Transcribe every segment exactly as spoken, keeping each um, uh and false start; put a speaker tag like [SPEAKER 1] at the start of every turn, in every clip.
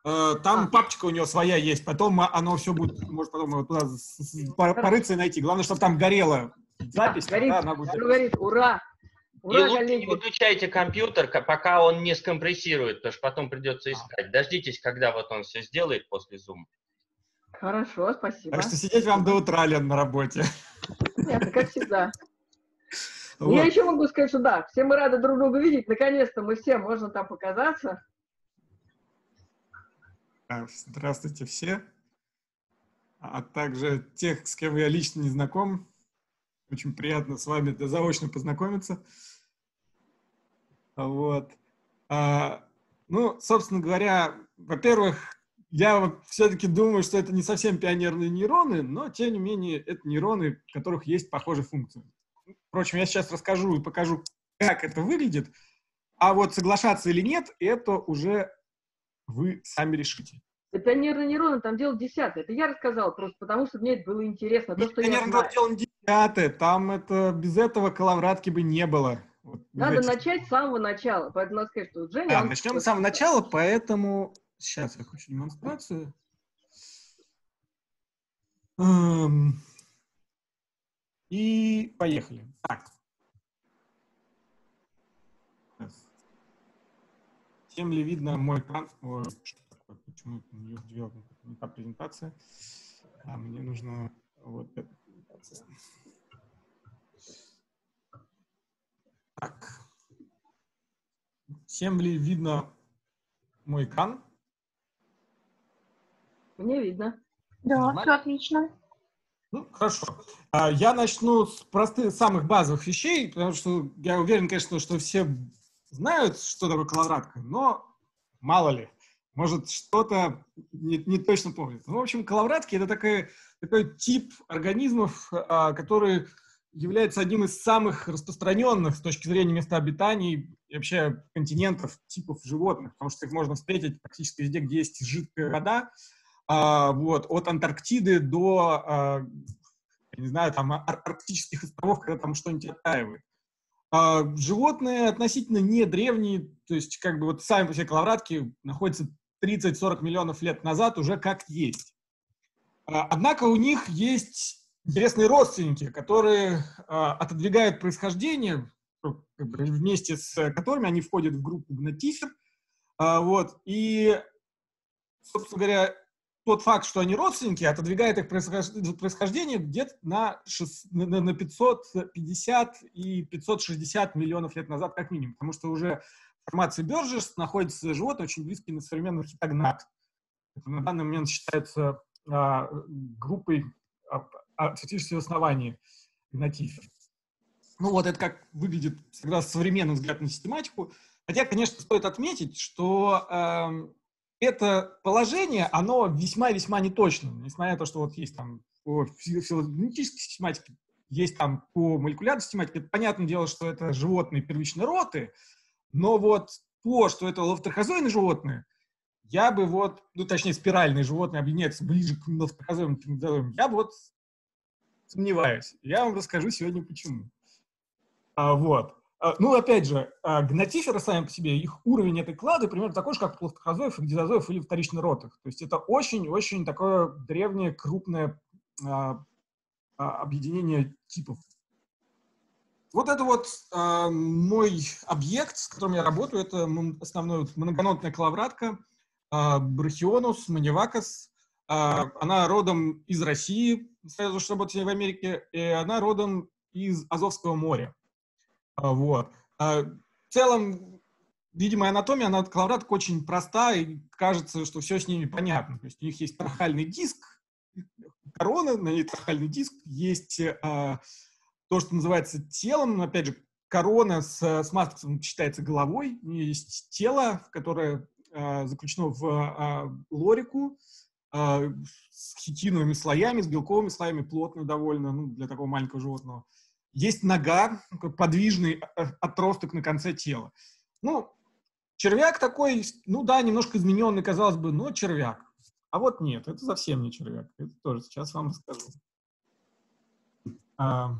[SPEAKER 1] Там а. папочка у него своя есть, потом оно все будет, может потом его туда порыться и найти. Главное, чтобы там горела запись.
[SPEAKER 2] Да, горит, она будет... говорит, ура!
[SPEAKER 3] Ура, и лучше не выключайте компьютер, пока он не скомпрессирует, потому что потом придется искать. Дождитесь, когда вот он все сделает после Zoom.
[SPEAKER 2] Хорошо, спасибо.
[SPEAKER 1] Так что сидеть вам до утра, Лен, на работе.
[SPEAKER 2] Нет, как всегда. Вот. Я еще могу сказать, что да, все мы рады друг друга видеть. Наконец-то мы все, можно там показаться.
[SPEAKER 1] Здравствуйте все. А также тех, с кем я лично не знаком. Очень приятно с вами заочно познакомиться. Вот. А, ну, собственно говоря, во-первых, я все-таки думаю, что это не совсем пионерные нейроны, но, тем не менее, это нейроны, у которых есть похожие функции. Впрочем, я сейчас расскажу и покажу, как это выглядит, а вот соглашаться или нет, это уже вы сами решите.
[SPEAKER 2] Это нервные нейроны, там дело десятое. Это я рассказал просто потому, что мне это было интересно. То, что
[SPEAKER 1] я знаю. Дело десятое, там это, без этого коловратки бы не было. Вот,
[SPEAKER 2] надо этих... начать с самого начала, поэтому надо сказать, что Женя...
[SPEAKER 1] Да,
[SPEAKER 2] он...
[SPEAKER 1] начнем с самого начала, поэтому... Сейчас я хочу демонстрацию. Эм... И поехали. Так. Всем ли видно мой экран? Ой, что такое? Почему не та презентация? А мне нужна вот эта презентация. Так. Всем ли видно мой экран?
[SPEAKER 2] Мне видно.
[SPEAKER 4] Да, все отлично.
[SPEAKER 1] Ну, хорошо. Я начну с простых, самых базовых вещей, потому что я уверен, конечно, что все знают, что такое коловратка, но мало ли, может, что-то не, не точно помнят. Ну, в общем, коловратки — это такой, такой тип организмов, который является одним из самых распространенных с точки зрения места обитания и вообще континентов, типов животных, потому что их можно встретить практически везде, где есть жидкая вода. А, вот, от Антарктиды до, а, я не знаю, там, ар- арктических островов, когда там что-нибудь оттаивает. А, животные относительно не древние, то есть как бы вот сами по себе коловратки находятся тридцать-сорок миллионов лет назад уже как есть. А, однако у них есть интересные родственники, которые а, отодвигают происхождение, как бы, вместе с которыми они входят в группу гнатифер. А, вот, и, собственно говоря, тот факт, что они родственники, отодвигает их происхождение где-то на, на пятьсот пятьдесят и пятьсот шестьдесят миллионов лет назад как минимум, потому что уже в формации Бёрджес находятся животные очень близкие на современный хитогнат. Это на данный момент считается а, группой а, фактически в основании гнатифер. Ну вот это как выглядит всегда современный взгляд на систематику. Хотя, конечно, стоит отметить, что э, это положение, оно весьма-весьма неточно. Несмотря на то, что вот есть там по филогенетической систематике, есть там по молекулярной систематике, это понятное дело, что это животные первичной роты, но вот то, что это лафтохозойные животные, я бы вот, ну точнее спиральные животные объединяются ближе к лафтохозойным, я бы вот сомневаюсь. Я вам расскажу сегодня почему. А, вот. Ну, опять же, гнатиферы сами по себе, их уровень этой клады примерно такой же, как у плоскохозоев, дизозоев или вторичноротых. То есть это очень-очень такое древнее, крупное а, а, объединение типов. Вот это вот а, мой объект, с которым я работаю, это основной вот, многонотная коловратка а, Брахионус манивакас. А, она родом из России, сразу что работает в Америке, и она родом из Азовского моря. Вот. В целом, видимо, анатомия, она коловраток очень проста, и кажется, что все с ними понятно. То есть у них есть трахальный диск, корона, на ней трахальный диск, есть а, то, что называется телом, опять же, корона с, с мастком считается головой, у нее есть тело, которое а, заключено в а, лорику, а, с хитиновыми слоями, с белковыми слоями, плотно довольно, ну, для такого маленького животного. Есть нога, такой подвижный отросток на конце тела. Ну, червяк такой, ну да, немножко измененный, казалось бы, но червяк. А вот нет, это совсем не червяк. Это тоже сейчас вам расскажу. А,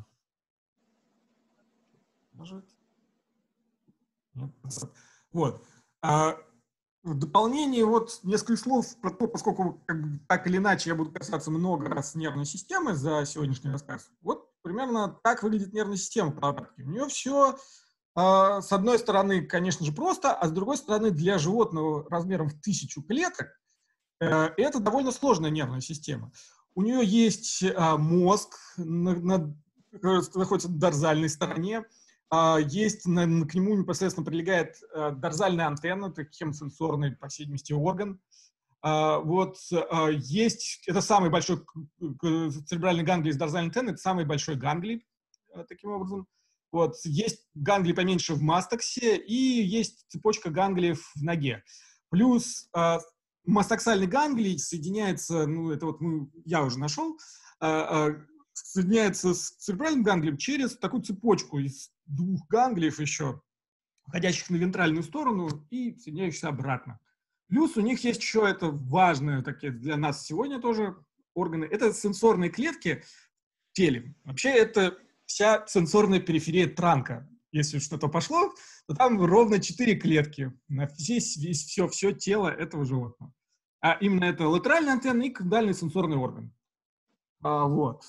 [SPEAKER 1] может? Нет. Вот. А, в дополнение вот несколько слов про то, поскольку как бы, так или иначе я буду касаться много раз нервной системы за сегодняшний рассказ. Вот примерно так выглядит нервная система коловратки. У нее все, э, с одной стороны, конечно же, просто, а с другой стороны, для животного размером в тысячу клеток э, это довольно сложная нервная система. У нее есть э, мозг, на, на, находится на дорзальной стороне. Uh, есть, на, к нему непосредственно прилегает uh, дорзальная антенна, это хемосенсорный, по всей видимости, орган. Uh, вот uh, есть, это самый большой церебральный ганглий из дорзальной антенны, это самый большой ганглий, uh, таким образом. Вот, есть ганглий поменьше в мастаксе, и есть цепочка ганглиев в ноге. Плюс uh, мастаксальный ганглий соединяется, ну, это вот мы, я уже нашел, uh, uh, соединяется с церебральным ганглием через такую цепочку из двух ганглиев еще, входящих на вентральную сторону и соединяющихся обратно. Плюс у них есть еще, это важные такие для нас сегодня тоже органы, это сенсорные клетки в теле. Вообще это вся сенсорная периферия транка. Если что-то пошло, то там ровно четыре клетки на весь, весь, все, все тело этого животного. А именно это латеральная антенна и каудальный сенсорный орган. А, вот.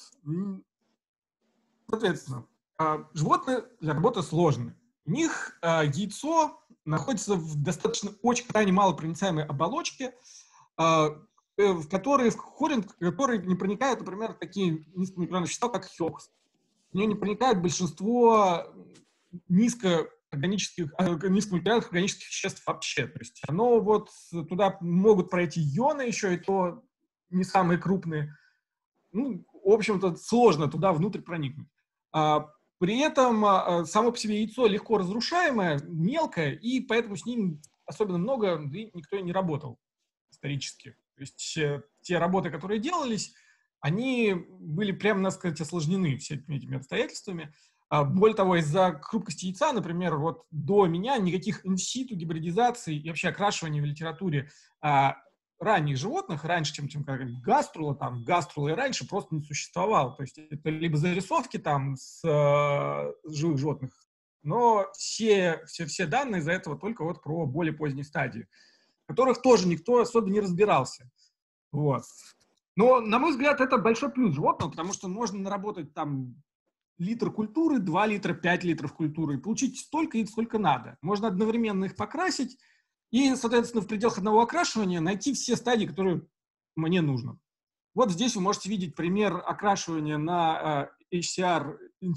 [SPEAKER 1] Соответственно, а, животные для работы сложные. У них а, яйцо находится в достаточно очень крайне малопроницаемой оболочке, а, в которой входят, в которые не проникают, например, такие низкомолекулярные вещества, как хёкс. В нее не проникает большинство низкоорганических, низкомолекулярных органических веществ вообще. То есть оно вот туда могут пройти ионы еще, и то не самые крупные. Ну, в общем-то, сложно туда внутрь проникнуть. А, при этом а, само по себе яйцо легко разрушаемое, мелкое, и поэтому с ним особенно много никто и не работал исторически. То есть э, те работы, которые делались, они были прямо, надо сказать, осложнены всеми этими обстоятельствами. А, более того, из-за хрупкости яйца, например, вот до меня никаких инситу гибридизаций и вообще окрашивания в литературе а, ранних животных, раньше, чем, чем как гаструла, там, гаструла и раньше просто не существовало. То есть это либо зарисовки там с э, живых животных, но все, все, все данные из-за этого только вот про более поздние стадии, в которых тоже никто особо не разбирался. Вот. Но, на мой взгляд, это большой плюс животного, потому что можно наработать там литр культуры, два литра, пять литров культуры, и получить столько яиц, сколько надо. Можно одновременно их покрасить, и, соответственно, в пределах одного окрашивания найти все стадии, которые мне нужно. Вот здесь вы можете видеть пример окрашивания на uh, эйч си ар,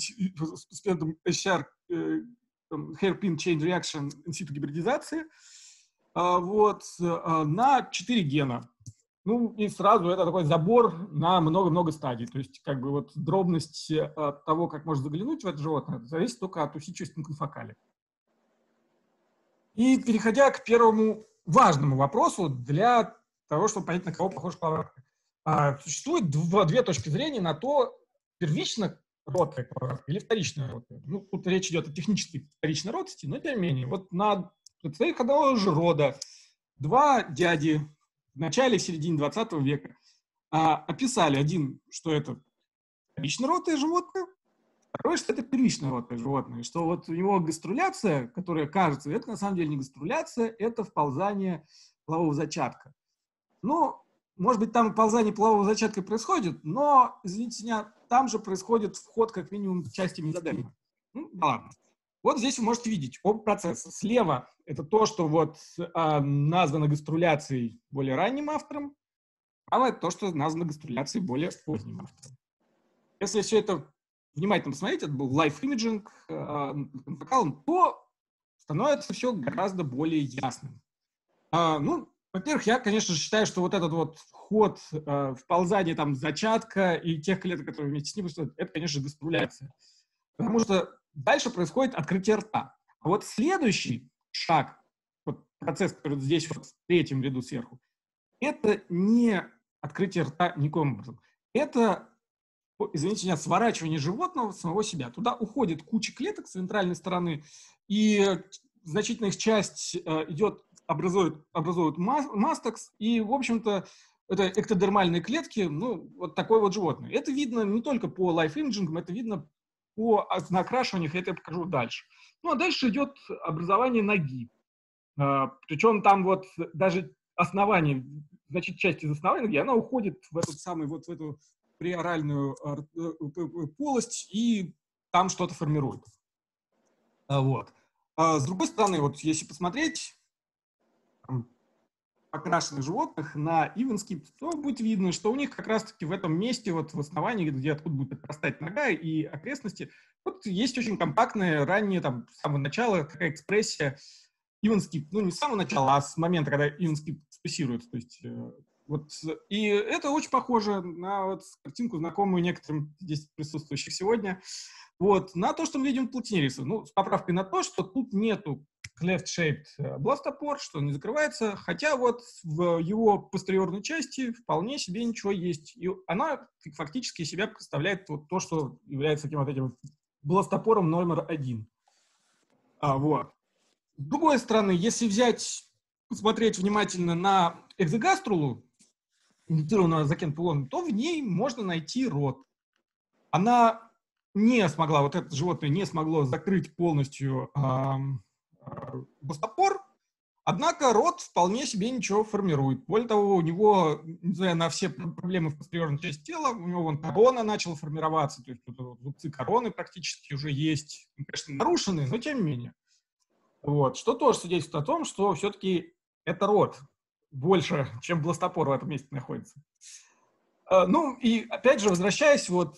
[SPEAKER 1] эйч си ар uh, Hairpin Chain Reaction инситу гибридизации uh, вот, uh, на четыре гена. Ну, и сразу это такой забор на много-много стадий. То есть, как бы вот дробность uh, того, как можно заглянуть в это животное, зависит только от усидчивости конфокали. И переходя к первому важному вопросу для того, чтобы понять, на кого похож коловратка. А, существует два, две точки зрения на то, первично родкая коловратка или вторичная родкая. Ну, тут речь идет о технической вторичной родности, но тем не менее. Вот на представителях одного же рода два дяди в начале и середине двадцатого века а, описали один, что это вторичная родкое животное, второе, что это первичное родкое животное, что вот у него гаструляция, которая кажется, это на самом деле не гаструляция, это вползание полового зачатка. Ну, может быть, там вползание полового зачатка происходит, но, извините меня, там же происходит вход как минимум части мезодерма. Ну, да ладно. Вот здесь вы можете видеть оба процесса. Слева это то, что вот а, названо гаструляцией более ранним автором, а это то, что названо гаструляцией более поздним автором. Если все это внимательно посмотреть, это был live imaging, э, то становится все гораздо более ясным. А, ну, во-первых, я, конечно же, считаю, что вот этот вот вход, э, вползание там зачатка и тех клеток, которые вместе с ним, это, конечно, гаструляция. Потому что дальше происходит открытие рта. А вот следующий шаг, вот процесс, который здесь вот в третьем ряду сверху, это не открытие рта никаким образом. Это, извините меня, сворачивание животного самого себя. Туда уходит куча клеток с вентральной стороны, и значительная их часть э, идет, образует, образует мастакс, и, в общем-то, это эктодермальные клетки, ну, вот такое вот животное. Это видно не только по лайф-имиджингам, это видно по накрашиванию, это я покажу дальше. Ну, а дальше идет образование ноги. Причем там вот даже основание, значит, часть из основания, где она уходит в эту самую, вот в эту преоральную полость и там что-то формирует. Вот. А с другой стороны, вот если посмотреть там, покрашенных животных на Ивенскип, то будет видно, что у них как раз-таки в этом месте, вот в основании, где откуда будет отрастать нога и окрестности, вот есть очень компактная, ранняя, там, с самого начала такая экспрессия Ивенскип, ну, не с самого начала, а с момента, когда Ивенскип специируется. То есть, э, вот, и это очень похоже на вот картинку, знакомую некоторым здесь присутствующих сегодня, вот, на то, что мы видим в Платинерисе. Ну, с поправкой на то, что тут нету cleft-shaped бластопор, что он не закрывается, хотя вот в его постериорной части вполне себе ничего есть. И она фактически себя представляет вот то, что является таким вот этим бластопором номер один. А, вот. С другой стороны, если взять, посмотреть внимательно на экзогаструлу, индицированную закенпулоном, то в ней можно найти рот. Она не смогла, вот это животное не смогло закрыть полностью эм, бластопор, однако рот вполне себе ничего формирует. Более того, у него, несмотря на все проблемы в постериорной части тела, у него вон корона начала формироваться, то есть тут зубцы короны практически уже есть, конечно, нарушены, но тем не менее. Вот. Что тоже свидетельствует о том, что все-таки это рот больше, чем бластопор в этом месте находится. Ну и опять же, возвращаясь вот...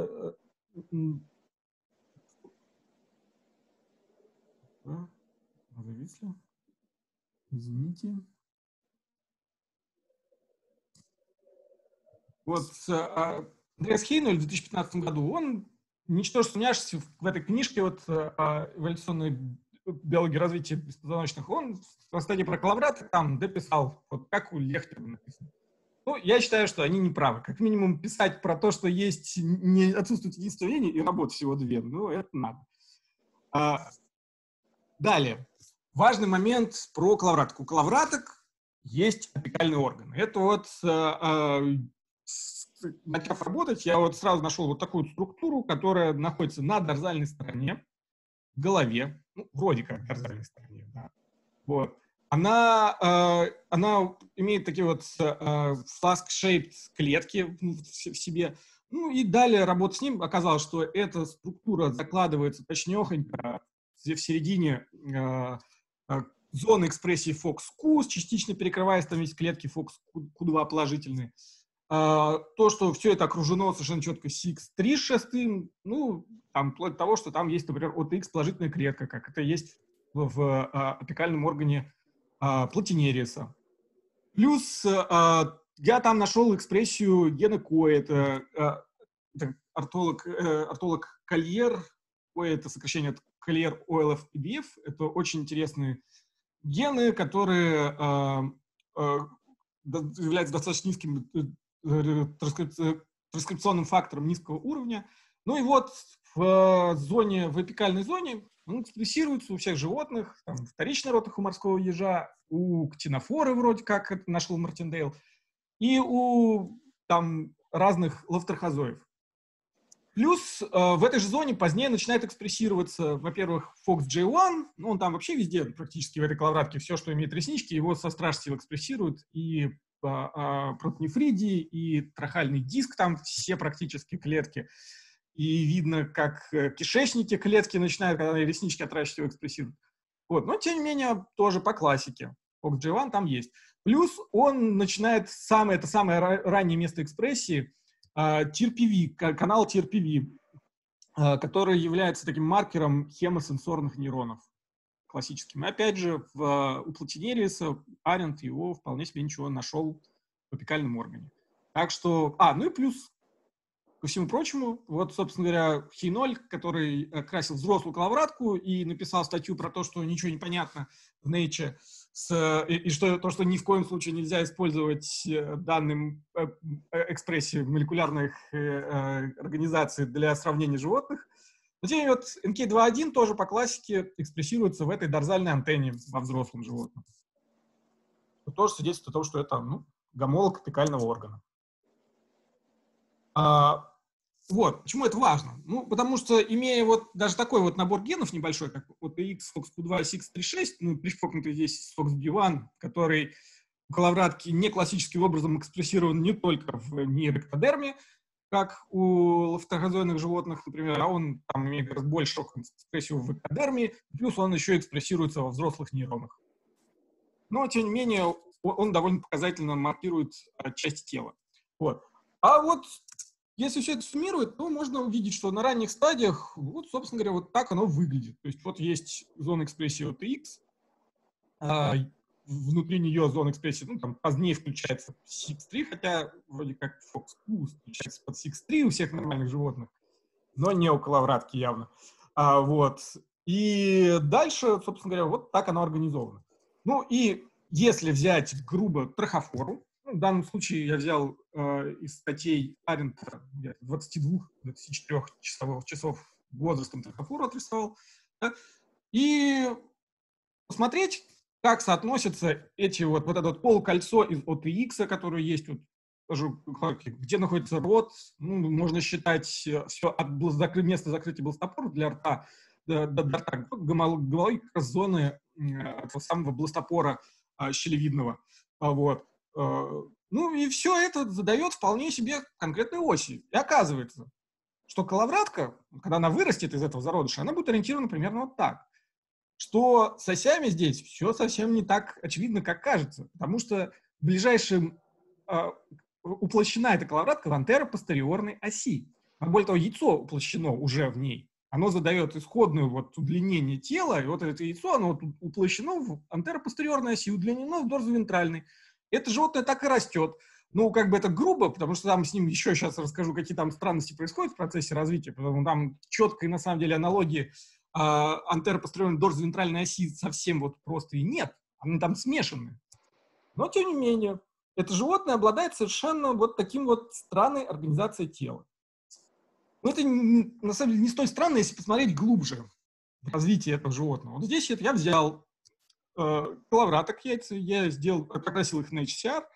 [SPEAKER 1] Зависли. Извините. Вот Андреас Хейноль в две тысячи пятнадцатом году, он, ничтоже сумняшись, в этой книжке вот эволюционной биологии развития беспозвоночных, он в статье про коловрат там дописал, вот как у Лехтера написано. Ну, я считаю, что они не правы. Как минимум писать про то, что есть не отсутствует единство мнений и работ всего две, ну, это надо. А, далее. Важный момент про коловраток. У коловраток есть апикальные органы. Это вот, а, а, начав работать, я вот сразу нашел вот такую структуру, которая находится на дорзальной стороне, в голове, ну, вроде как дорзальной стороне, да. Вот. Она, э, она имеет такие вот э, flask-shaped клетки в себе. Ну и далее работа с ним оказалось, что эта структура закладывается точнёхонько в середине э, э, зоны экспрессии фокс-Q, частично перекрываясь, там есть клетки фокс-Q два положительные. Э, то, что все это окружено совершенно четко си икс три шестым, ну, там, вплоть до того, что там есть, например, о тэ икс положительная клетка, как это есть в, в э, апикальном органе Платинериса. Плюс а, я там нашел экспрессию гена Ко, это, а, это ортолог, э, ортолог Кольер, Ко это сокращение от Кольер о эл эф и би эф, это очень интересные гены, которые а, а, являются достаточно низким транскрипционным фактором низкого уровня. Ну и вот в зоне, в апикальной зоне он экспрессируется у всех животных, там, вторичный ротах у морского ежа, у ктинофоры вроде как это нашел Мартиндейл, и у там разных лавтерхозоев. Плюс э, в этой же зоне позднее начинает экспрессироваться, во-первых, фокс джей один, ну он там вообще везде, практически в этой коловратке, все, что имеет реснички, его со страшной экспрессируют, и э, э, протонефридии, и трахальный диск, там все практически клетки. И видно, как кишечники клетки начинают, когда реснички отращивают, его экспрессируют. Вот. Но, тем не менее, тоже по классике. фокс джей один там есть. Плюс он начинает самое, это самое раннее место экспрессии, э, ти эр пи ви, канал ти эр пи ви, э, который является таким маркером хемосенсорных нейронов классическим. И опять же, в, у Платинериса Аренд его вполне себе ничего нашел в апикальном органе. Так что... А, ну и плюс... Ко всему прочему, вот, собственно говоря, Хейноль, который красил взрослую коловратку и написал статью про то, что ничего не понятно в Nature, с, и, и что то, что ни в коем случае нельзя использовать данные экспрессии молекулярных э, организаций для сравнения животных. Но тем не менее, вот эн кей два один тоже по классике экспрессируется в этой дорзальной антенне во взрослом животном. Что тоже свидетельствует о том, что это ну, гомолог апикального органа. А, Вот, почему это важно? Ну, потому что, имея вот даже такой вот набор генов небольшой, как вот и икс, фокс кью два и икс тридцать шесть, ну, пришпокнутый здесь фокс би один, который в коловратке не классическим образом экспрессирован не только в нейроэктодерме, как у лафтозойных животных, например, а он там имеет гораздо большую экспрессию в эктодерме, плюс он еще экспрессируется во взрослых нейронах. Но, тем не менее, он довольно показательно маркирует части тела. Вот. А вот если все это суммировать, то можно увидеть, что на ранних стадиях, вот, собственно говоря, вот так оно выглядит. То есть вот есть зона экспрессии о тэ икс, а внутри нее зона экспрессии, ну, там позднее включается си икс три, хотя вроде как фокс кью включается под си икс три у всех нормальных животных, но не у коловратки явно. А, вот. И дальше, собственно говоря, вот так оно организовано. Ну и если взять грубо трахофору, ну, в данном случае я взял э, из статей Арента двадцать два - двадцать четыре часов, часов возрастом трахофору отрисовал, да, и посмотреть, как соотносятся эти вот, вот это вот полукольцо из о тэ икс, которое есть вот, тоже, где находится рот, ну, можно считать все от закры... места закрытия бластопора для рта до, до, до рта, гомология как раз зоны этого самого бластопора а, щелевидного. А, вот. А, ну и все это задает вполне себе конкретной оси. И оказывается, что коловратка, когда она вырастет из этого зародыша, она будет ориентирована примерно вот так. Что с осями здесь все совсем не так очевидно, как кажется, потому что ближайшим э, уплощена эта коловратка в антеропостериорной оси. А более того, яйцо уплощено уже в ней. Оно задает исходную вот удлинение тела, и вот это яйцо, оно вот уплощено в антеропостериорной оси, удлинено в дорзовентральной. Это животное так и растет. Ну, как бы это грубо, потому что там с ним еще сейчас расскажу, какие там странности происходят в процессе развития, потому что там четкой, на самом деле, аналогии Uh, антеропостериорной дорзовентральной оси совсем вот просто и нет. Они там смешаны. Но, тем не менее, это животное обладает совершенно вот таким вот странной организацией тела. Но это, на самом деле, не столь странно, если посмотреть глубже в развитие этого животного. Вот здесь я взял э, коловраток яйца, я сделал, покрасил их на эйч си ар,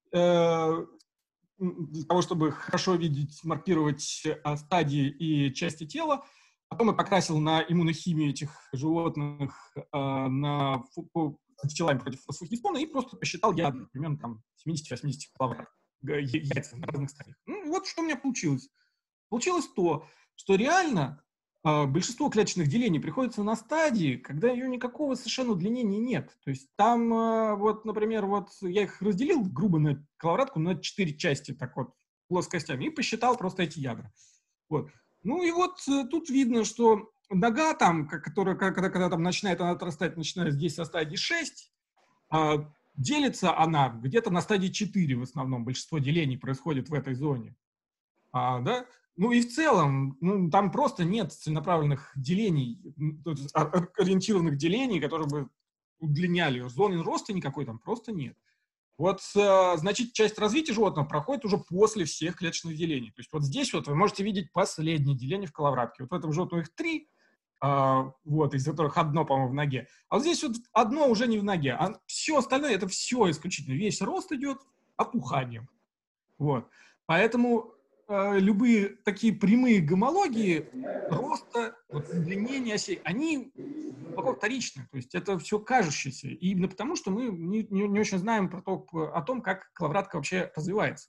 [SPEAKER 1] э, для того, чтобы хорошо видеть, маркировать э, стадии и части тела. Потом я покрасил на иммунохимию этих животных э, на антителами против фосфохиспона и просто посчитал ядра, примерно там семьдесят-восемьдесят коловраток яйца на разных стадиях. Ну, вот что у меня получилось. Получилось то, что реально э, большинство клеточных делений приходится на стадии, когда ее никакого совершенно удлинения нет. То есть там, э, вот, например, вот я их разделил грубо на коловратку на четыре части, так вот, плоскостями, и посчитал просто эти ядра. Вот. Ну и вот э, тут видно, что нога там, которая, когда, когда там начинает она отрастать, начиная здесь со стадии шесть, э, делится она где-то на стадии четыре в основном. Большинство делений происходит в этой зоне. А, да? Ну и в целом, ну, там просто нет целенаправленных делений, ориентированных делений, которые бы удлиняли. Зоны роста никакой там просто нет. Вот, э, значит, часть развития животного проходит уже после всех клеточных делений. То есть вот здесь вот вы можете видеть последнее деление в коловратке. Вот в этом животном их три, э, вот, из которых одно, по-моему, в ноге. А вот здесь вот одно уже не в ноге. А все остальное, это все исключительно. Весь рост идет опуханием. Вот. Поэтому э, любые такие прямые гомологии роста, вот, удлинения осей, они глубоко вторичны. То есть это все кажущееся. И именно потому, что мы не, не, не очень знаем про то, о том, как коловратка вообще развивается.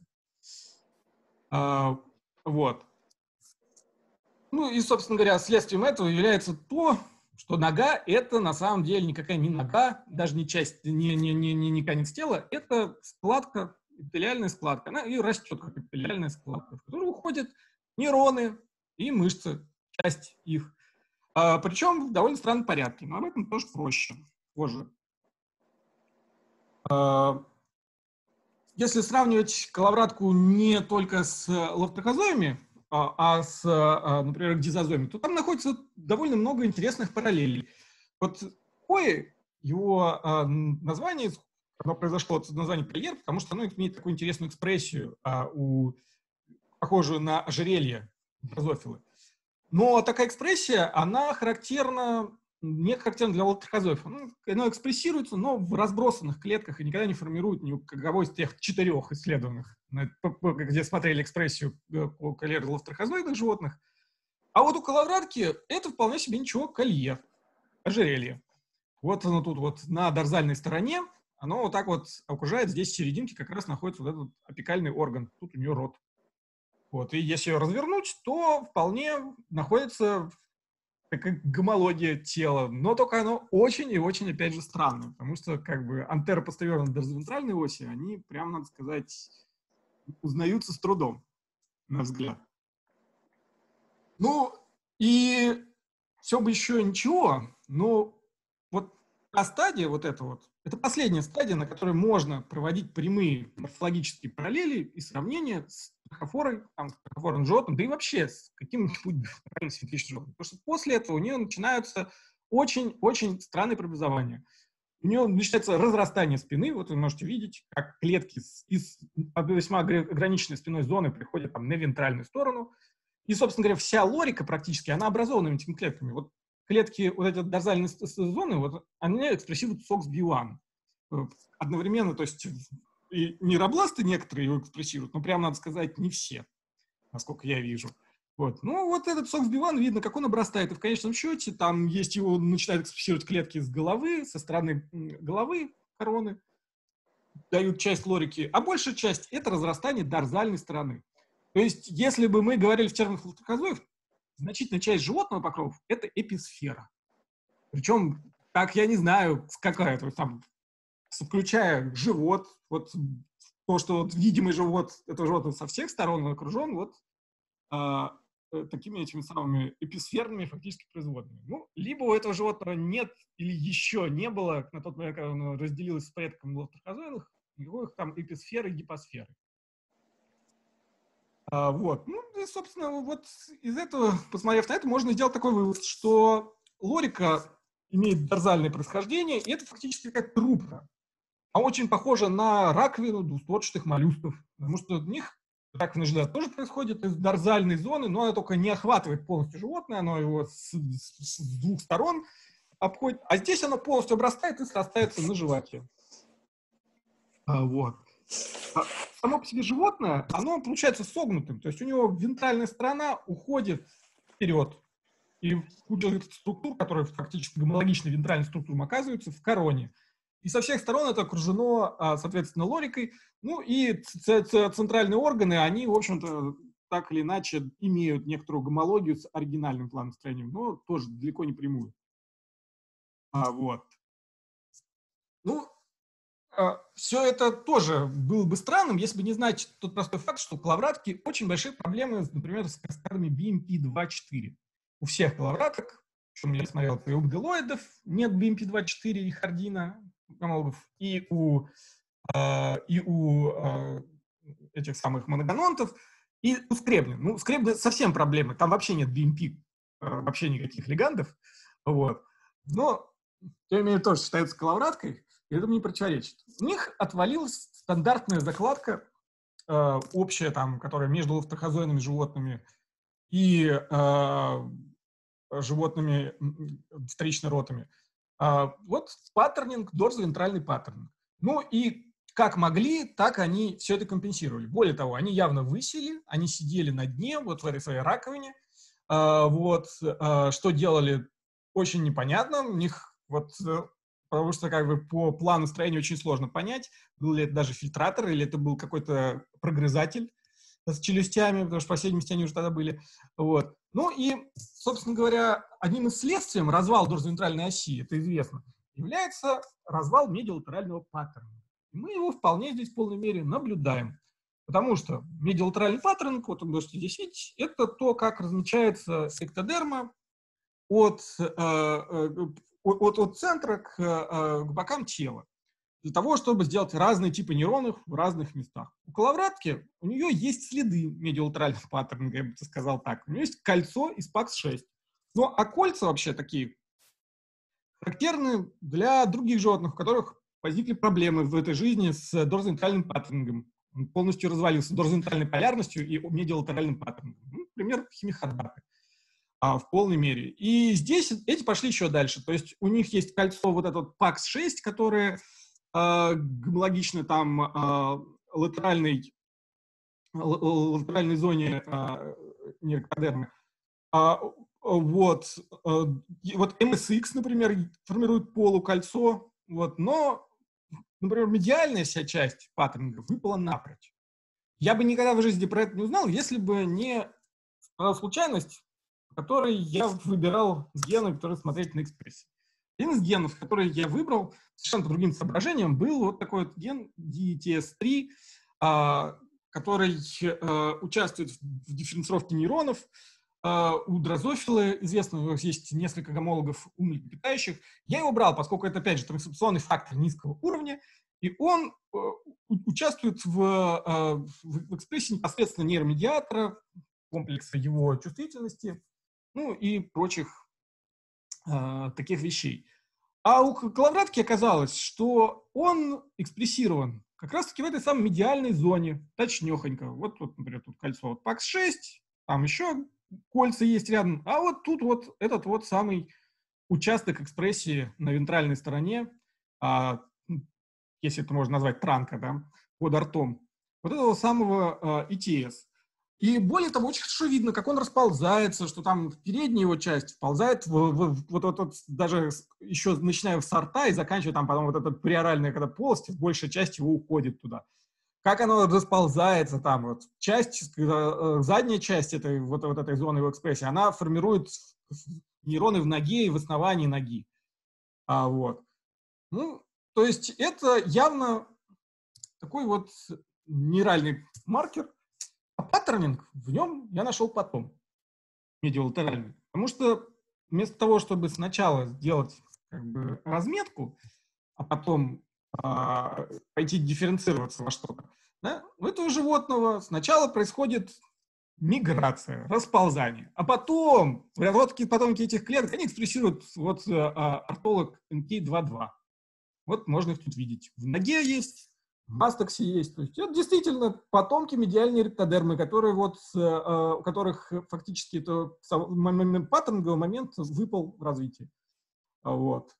[SPEAKER 1] А, вот. Ну и, собственно говоря, следствием этого является то, что нога – это на самом деле никакая не нога, даже не часть, не, не, не, не, не конец тела, это складка, эпителиальная складка. Она и растет как эпителиальная складка, в которую уходят нейроны и мышцы, часть их. А, причем в довольно странном порядке, но об этом тоже проще, позже. А, если сравнивать коловратку не только с лафтозоями, а, а с, а, например, дизозоями, то там находится довольно много интересных параллелей. Вот кои, его а, название, оно произошло от названия польер, потому что оно имеет такую интересную экспрессию, а, у, похожую на ожерелье дрозофилы. Но такая экспрессия, она характерна не характерно для лакторхозоев. Оно, оно экспрессируется, но в разбросанных клетках и никогда не формирует ни у кого из тех четырех исследованных, где смотрели экспрессию у лакторхозоидных животных. А вот у коловратки это вполне себе ничего колье, ожерелье. Вот оно тут вот на дорзальной стороне, оно вот так вот окружает, здесь в серединке как раз находится вот этот апикальный орган, тут у нее рот. Вот, и если ее развернуть, то вполне находится такая гомология тела, но только оно очень и очень, опять же, странное, потому что как бы антеропостериорные дорзовентральные оси, они, прям, надо сказать, узнаются с трудом, на взгляд. Ну, и все бы еще ничего, но вот та стадия, вот эта вот, это последняя стадия, на которой можно проводить прямые морфологические параллели и сравнения с трахофорой, там, с трахофорным животным, да и вообще с каким-нибудь симметричным животным. Потому что после этого у нее начинаются очень-очень странные преобразования. У нее начинается разрастание спины, вот вы можете видеть, как клетки из весьма ограниченной спинной зоны приходят там, на вентральную сторону. И, собственно говоря, вся лорика практически, она образована этими клетками. Вот клетки вот этой дорзальной зоны, вот, они экспрессируют сокс би один. Одновременно, то есть и нейробласты некоторые его экспрессируют, но прям, надо сказать, не все, насколько я вижу. Вот. Ну, вот этот сокс би один, видно, как он обрастает. И в конечном счете там есть его, начинают экспрессировать клетки с головы, со стороны головы короны, дают часть лорики, а большая часть – это разрастание дорзальной стороны. То есть, если бы мы говорили в терминах лакторхозоев, значительная часть животного покрова – это эписфера. Причем, так я не знаю, какая, то есть там, включая живот, вот то, что вот видимый живот этого животного со всех сторон окружен вот а, такими этими самыми эписферными фактически производными. Ну, либо у этого животного нет или еще не было, на тот момент, когда оно разделилось с предком лакторхозоидных, никаких там эписферы и гипосферы. А, вот. Ну, и, собственно, вот из этого, посмотрев на это, можно сделать такой вывод, что лорика имеет дорзальное происхождение, и это фактически как трубка. А очень похожа на раковину двустворчатых моллюсков, потому что у них раковина железа тоже происходит из дорзальной зоны, но она только не охватывает полностью животное, оно его с, с, с двух сторон обходит, а здесь оно полностью обрастает и срастается на животе. А, вот. Само по себе животное, оно получается согнутым, то есть у него вентральная сторона уходит вперед, и куча структур, которые фактически гомологичны вентральным структурам, оказываются в короне. И со всех сторон это окружено, соответственно, лорикой. Ну и центральные органы, они, в общем-то, так или иначе имеют некоторую гомологию с оригинальным планом строения, но тоже далеко не прямую. А, вот. Ну, все это тоже было бы странным, если бы не знать тот простой факт, что у коловратки очень большие проблемы, например, с каскадами би эм пи два четыре. У всех коловраток, причем я смотрел, и у бделоидов нет би эм пи два четыре и хардина, и у, э, и у э, этих самых моногононтов, и у скребнин. Ну, скребнин совсем проблемы, там вообще нет би эм пи, э, вообще никаких лигандов, вот. Но, тем не менее, тоже считается коловраткой, и это мне противоречит. У них отвалилась стандартная закладка, э, общая, там, которая между лакторхозоидными животными и э, животными вторично-ротами. Uh, вот паттернинг, дорзовентральный паттернинг. Ну и как могли, так они все это компенсировали. Более того, они явно высели, они сидели на дне, вот в этой своей раковине. Uh, вот, uh, что делали, очень непонятно. У них вот, uh, потому что как бы по плану строения очень сложно понять, был ли это даже фильтратор, или это был какой-то прогрызатель с челюстями, потому что по всей видимости они уже тогда были. Вот. Ну и, собственно говоря, одним из следствий развала дорзовентральной оси, это известно, является развал медиалатерального паттерна. И мы его вполне здесь в полной мере наблюдаем. Потому что медиалатеральный паттерн, вот вы можете здесь видеть, это то, как размечается эктодерма от, э, от, от центра к, к бокам тела. Для того, чтобы сделать разные типы нейронов в разных местах. У коловратки у нее есть следы медиалатерального паттерна, я бы сказал так. У нее есть кольцо из пакс шесть. Ну, а кольца вообще такие характерны для других животных, у которых возникли проблемы в этой жизни с дорзовентральным паттернингом. Он полностью развалился дорзовентральной полярностью и медиалатеральным паттернингом. Ну, например, химихордаты. а, в полной мере. И здесь эти пошли еще дальше. То есть у них есть кольцо вот это вот пакс шесть, которое а, гомологично там а, латеральной, латеральной зоне а, нейрокодермы. А, вот, а, вот эм эс икс, например, формирует полукольцо, вот, но, например, медиальная вся часть паттернинга выпала напрочь. Я бы никогда в жизни про это не узнал, если бы не случайность, в которой я выбирал гены, которые смотреть на экспрессии. Один из генов, который я выбрал совершенно по другим соображениям, был вот такой вот ген ди ти эс три, а, который а, участвует в дифференцировке нейронов. А, у дрозофилы известно, у них есть несколько гомологов у млекопитающих. Я его брал, поскольку это, опять же, трансляционный фактор низкого уровня, и он э, участвует в, э, в экспрессии непосредственно нейромедиатора, комплекса его чувствительности, ну и прочих э, таких вещей. А у коловратки оказалось, что он экспрессирован как раз-таки в этой самой медиальной зоне, точнёхонько. Вот, вот например, тут кольцо вот пакс шесть, там еще кольца есть рядом, а вот тут вот этот вот самый участок экспрессии на вентральной стороне, а, если это можно назвать транка, да, под ртом, вот этого самого и ти эс. И более того, очень хорошо видно, как он расползается, что там передняя его часть вползает в, в, в вот этот, даже еще начиная с рта и заканчивая там потом вот эта приоральная когда полость, большая часть его уходит туда. Как оно расползается там, вот часть, задняя часть этой, вот, вот этой зоны его экспрессии, она формирует нейроны в ноге и в основании ноги. А, вот. Ну, то есть это явно такой вот нейральный маркер, а паттернинг в нем я нашел потом, медиолатеральный. Потому что вместо того, чтобы сначала сделать как бы разметку, а потом а, пойти дифференцироваться во что-то, да, у этого животного сначала происходит миграция, расползание, а потом, вот потомки этих клеток, они экспрессируют вот а, ортолог эн кей два два. Вот можно их тут видеть. В ноге есть, в мастаксе есть. То есть это действительно потомки медиальной ректодермы, которые вот, у которых фактически это момент, паттернговый момент выпал в развитии. Вот.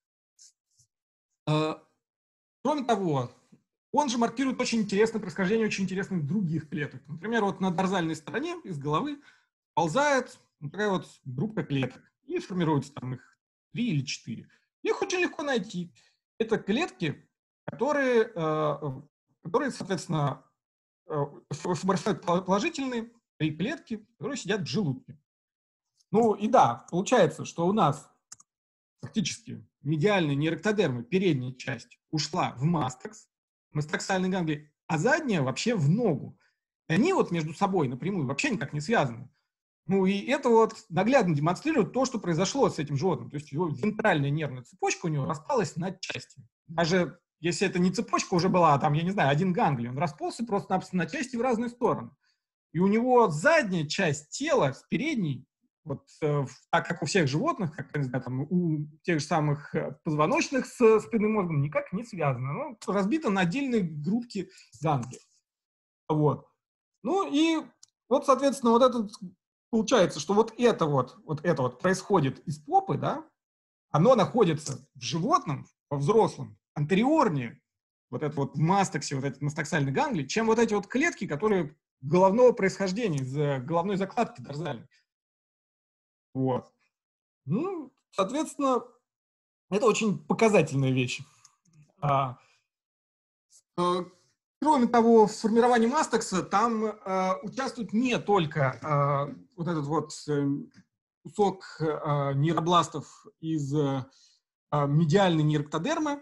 [SPEAKER 1] Кроме того, он же маркирует очень интересное происхождение очень интересных других клеток. Например, вот на дорзальной стороне из головы ползает такая вот группа клеток. И формируется там их три или четыре. Их очень легко найти. Это клетки, которые, которые соответственно, формируют положительные три клетки, которые сидят в желудке. Ну и да, получается, что у нас фактически медиальная нейректодерма, передняя часть, ушла в мастакс, мастаксальный ганглий, а задняя вообще в ногу. И они вот между собой напрямую вообще никак не связаны. Ну и это вот наглядно демонстрирует то, что произошло с этим животным. То есть его вентральная нервная цепочка у него распалась на части. Даже если это не цепочка уже была, а там, я не знаю, один ганглий, он расползся просто-напросто на части в разные стороны. И у него задняя часть тела с передней, вот э, так как у всех животных, как не знаю, там, у тех же самых позвоночных с спинным мозгом, никак не связано. Ну, разбито на отдельные группки ганглиев. Вот. Ну и вот, соответственно, вот этот получается, что вот это вот, вот это вот происходит из попы, да, оно находится в животном, во взрослом, антериорнее, вот это вот в мастаксе, вот этот мастаксальный ганглий, чем вот эти вот клетки, которые головного происхождения, из головной закладки дорзальной. Вот. Ну, соответственно, это очень показательная вещь. А, а, кроме того, в формировании мастакса там а, участвует не только а, вот этот вот а, кусок а, нейробластов из а, медиальной нейректодермы,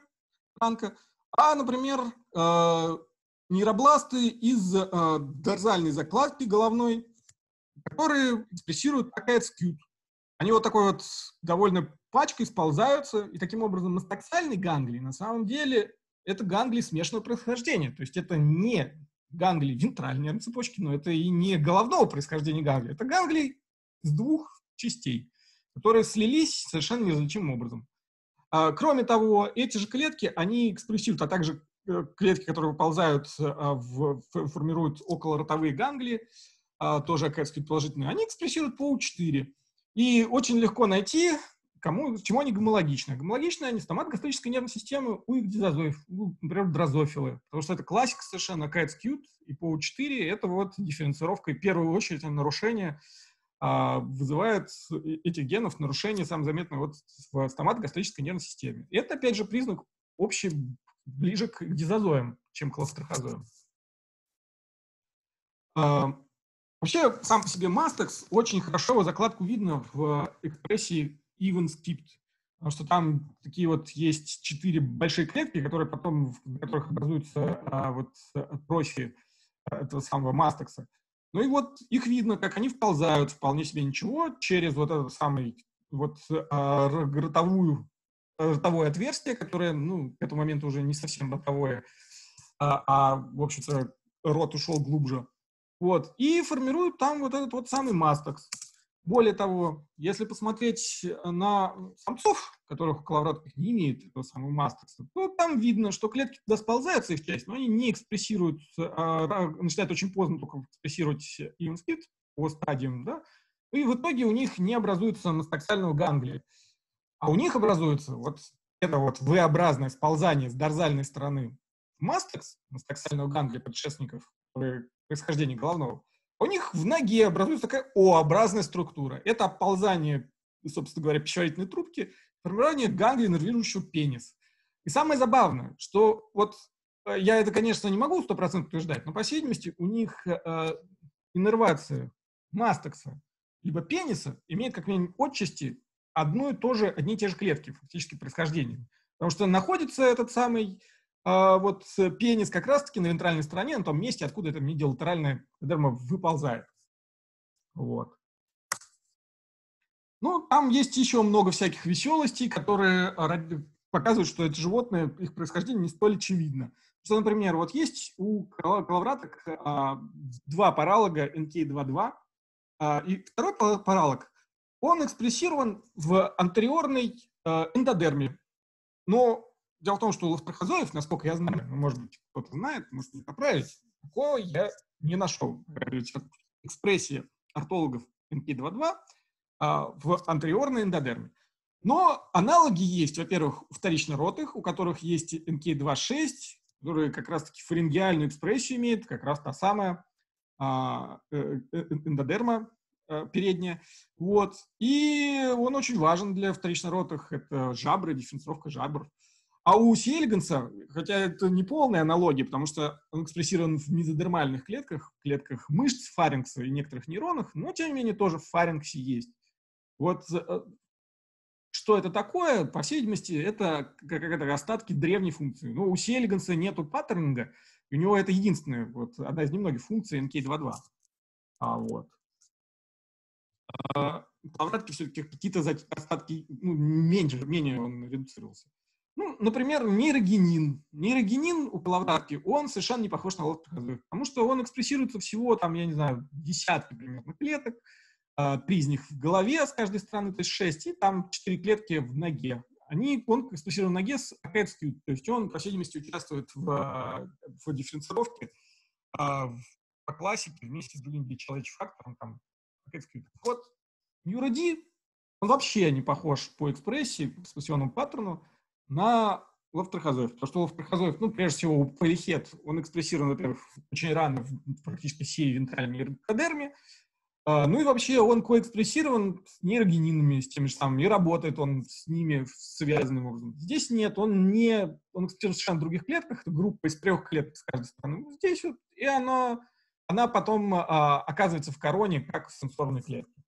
[SPEAKER 1] а, например, а, нейробласты из а, дорзальной закладки головной, которые экспрессируют пакет-скют. Они вот такой вот довольно пачкой сползаются, и таким образом мастаксальный ганглий на самом деле это ганглий смешанного происхождения. То есть это не ганглий вентральной нервной цепочки, но это и не головного происхождения ганглия. Это ганглий с двух частей, которые слились совершенно неразличимым образом. А, кроме того, эти же клетки, они экспрессируют, а также клетки, которые выползают, в, формируют околоротовые ганглии, тоже оказывается положительные, они экспрессируют по у четыре. И очень легко найти, кому, чему они гомологичны. Гомологичны они стоматогастроической нервной системы у игдизозоев, ну, например, дрозофилы. Потому что это классика совершенно, кэтс-кьют и пи о четыре. Это вот дифференцировка, в первую очередь, нарушение а, вызывает этих генов, нарушение, самое заметное, вот в стоматогастроической нервной системе. И это, опять же, признак общий, ближе к игдизозоям, чем к лофтрахозоям. А, вообще, сам по себе мастекс очень хорошо его закладку видно в экспрессии even skipped, потому что там такие вот есть четыре большие клетки, которые потом, в которых образуются а, вот профи этого самого мастекса. Ну и вот их видно, как они вползают вполне себе ничего через вот этот самый вот а, ротовую, ротовое отверстие, которое, ну, к этому моменту уже не совсем ротовое, а, а в общем-то, рот ушел глубже. Вот, и формируют там вот этот вот самый мастекс. Более того, если посмотреть на самцов, которых у коловраток не имеют этого самого мастекса, то там видно, что клетки туда сползаются их часть, но они не экспрессируют, а, начинают очень поздно только экспрессировать even skipped по стадиям, да, и в итоге у них не образуется мастаксального ганглия. А у них образуется вот это вот V-образное сползание с дорзальной стороны мастекс, мастаксального ганглия предшественников происхождения головного. У них в ноге образуется такая О-образная структура. Это оползание, собственно говоря, пищеварительной трубки, формирование ганглия, нервирующего пенис. И самое забавное, что вот я это, конечно, не могу сто процентов утверждать, но, по всей видимости, у них э, иннервация мастекса либо пениса имеет, как минимум, отчасти одну и то же, одни и те же клетки, фактически, происхождения. Потому что находится этот самый а, вот пенис как раз-таки на вентральной стороне, на том месте, откуда эта медиалатеральная эдерма выползает. Вот. Ну, там есть еще много всяких веселостей, которые показывают, что это животное, их происхождение не столь очевидно. Что, например, вот есть у коловраток а, два паралога эн кей два два, а, и второй паралог, он экспрессирован в антериорной а, эндодерме. Но дело в том, что у лофтрахозоев, насколько я знаю, ну, может быть, кто-то знает, может не поправить, такого я не нашел. Экспрессия ортологов эн кей два два а, в антериорной эндодерме. Но аналоги есть, во-первых, у вторично-ротых, у которых есть эн кей два шесть, которые как раз-таки фарингеальную экспрессию имеют, как раз та самая а, э, э, эндодерма э, передняя. Вот. И он очень важен для вторично-ротых. Это жабры, дифференцировка жабр. А у си. элеганса, хотя это не полная аналогия, потому что он экспрессирован в мезодермальных клетках, клетках мышц фарингса и некоторых нейронах, но, тем не менее, тоже в фарингсе есть. Вот что это такое? По всей видимости, это как-то остатки древней функции. Но у си. элеганса нету паттернинга, у него это единственная, вот, одна из немногих функций эн кей два два. А, вот. А, коловратки все-таки какие-то остатки, ну, меньше, менее он редуцировался. Ну, например, нейрогенин. Нейрогенин у коловратки, он совершенно не похож на лофтрахозоид, потому что он экспрессируется всего, там, я не знаю, десятки примерно клеток, три из них в голове с каждой стороны, то есть шесть, и там четыре клетки в ноге. Они, он экспрессирован в ноге с кэтс-кьют, то есть он, по всей видимости, участвует в, в дифференцировке по классике вместе с другим человеческим фактором, там, кэтс-кьют. Вот нейроди, он вообще не похож по экспрессии, по экспрессионному паттерну на лофтрахозоев, потому что лофтрахозоев, ну, прежде всего, у полихет, он экспрессирован, во-первых, очень рано в практически всей вентральной эндодерме. Ну и вообще он коэкспрессирован с нейрогенинами, с теми же самыми, и работает он с ними связанным образом. Здесь нет, он не, он экспрессирует в совершенно других клетках, это группа из трех клеток с каждой стороны. Здесь вот, и она, она потом а, оказывается в короне, как сенсорные клетки.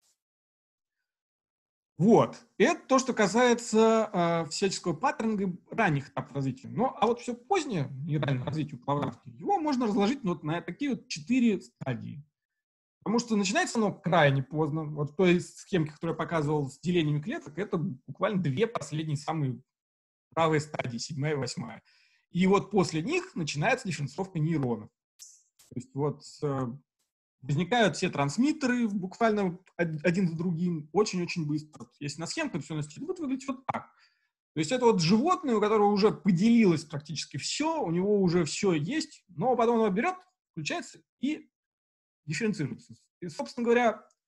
[SPEAKER 1] Вот. Это то, что касается а, всяческого паттернинга ранних этапов развития. Ну, а вот все позднее нейральное развитие у коловратки, его можно разложить вот на такие вот четыре стадии. Потому что начинается оно крайне поздно. Вот в той схемке, которую я показывал с делениями клеток, это буквально две последние самые правые стадии, седьмая и восьмая. И вот после них начинается дифференцировка нейронов. То есть вот э, возникают все трансмиттеры буквально один за другим очень-очень быстро. Если на схемку это все носить, будет выглядеть вот так. То есть это вот животное, у которого уже поделилось практически все, у него уже все есть, но потом оно берет, включается и дифференцируется. И, собственно говоря,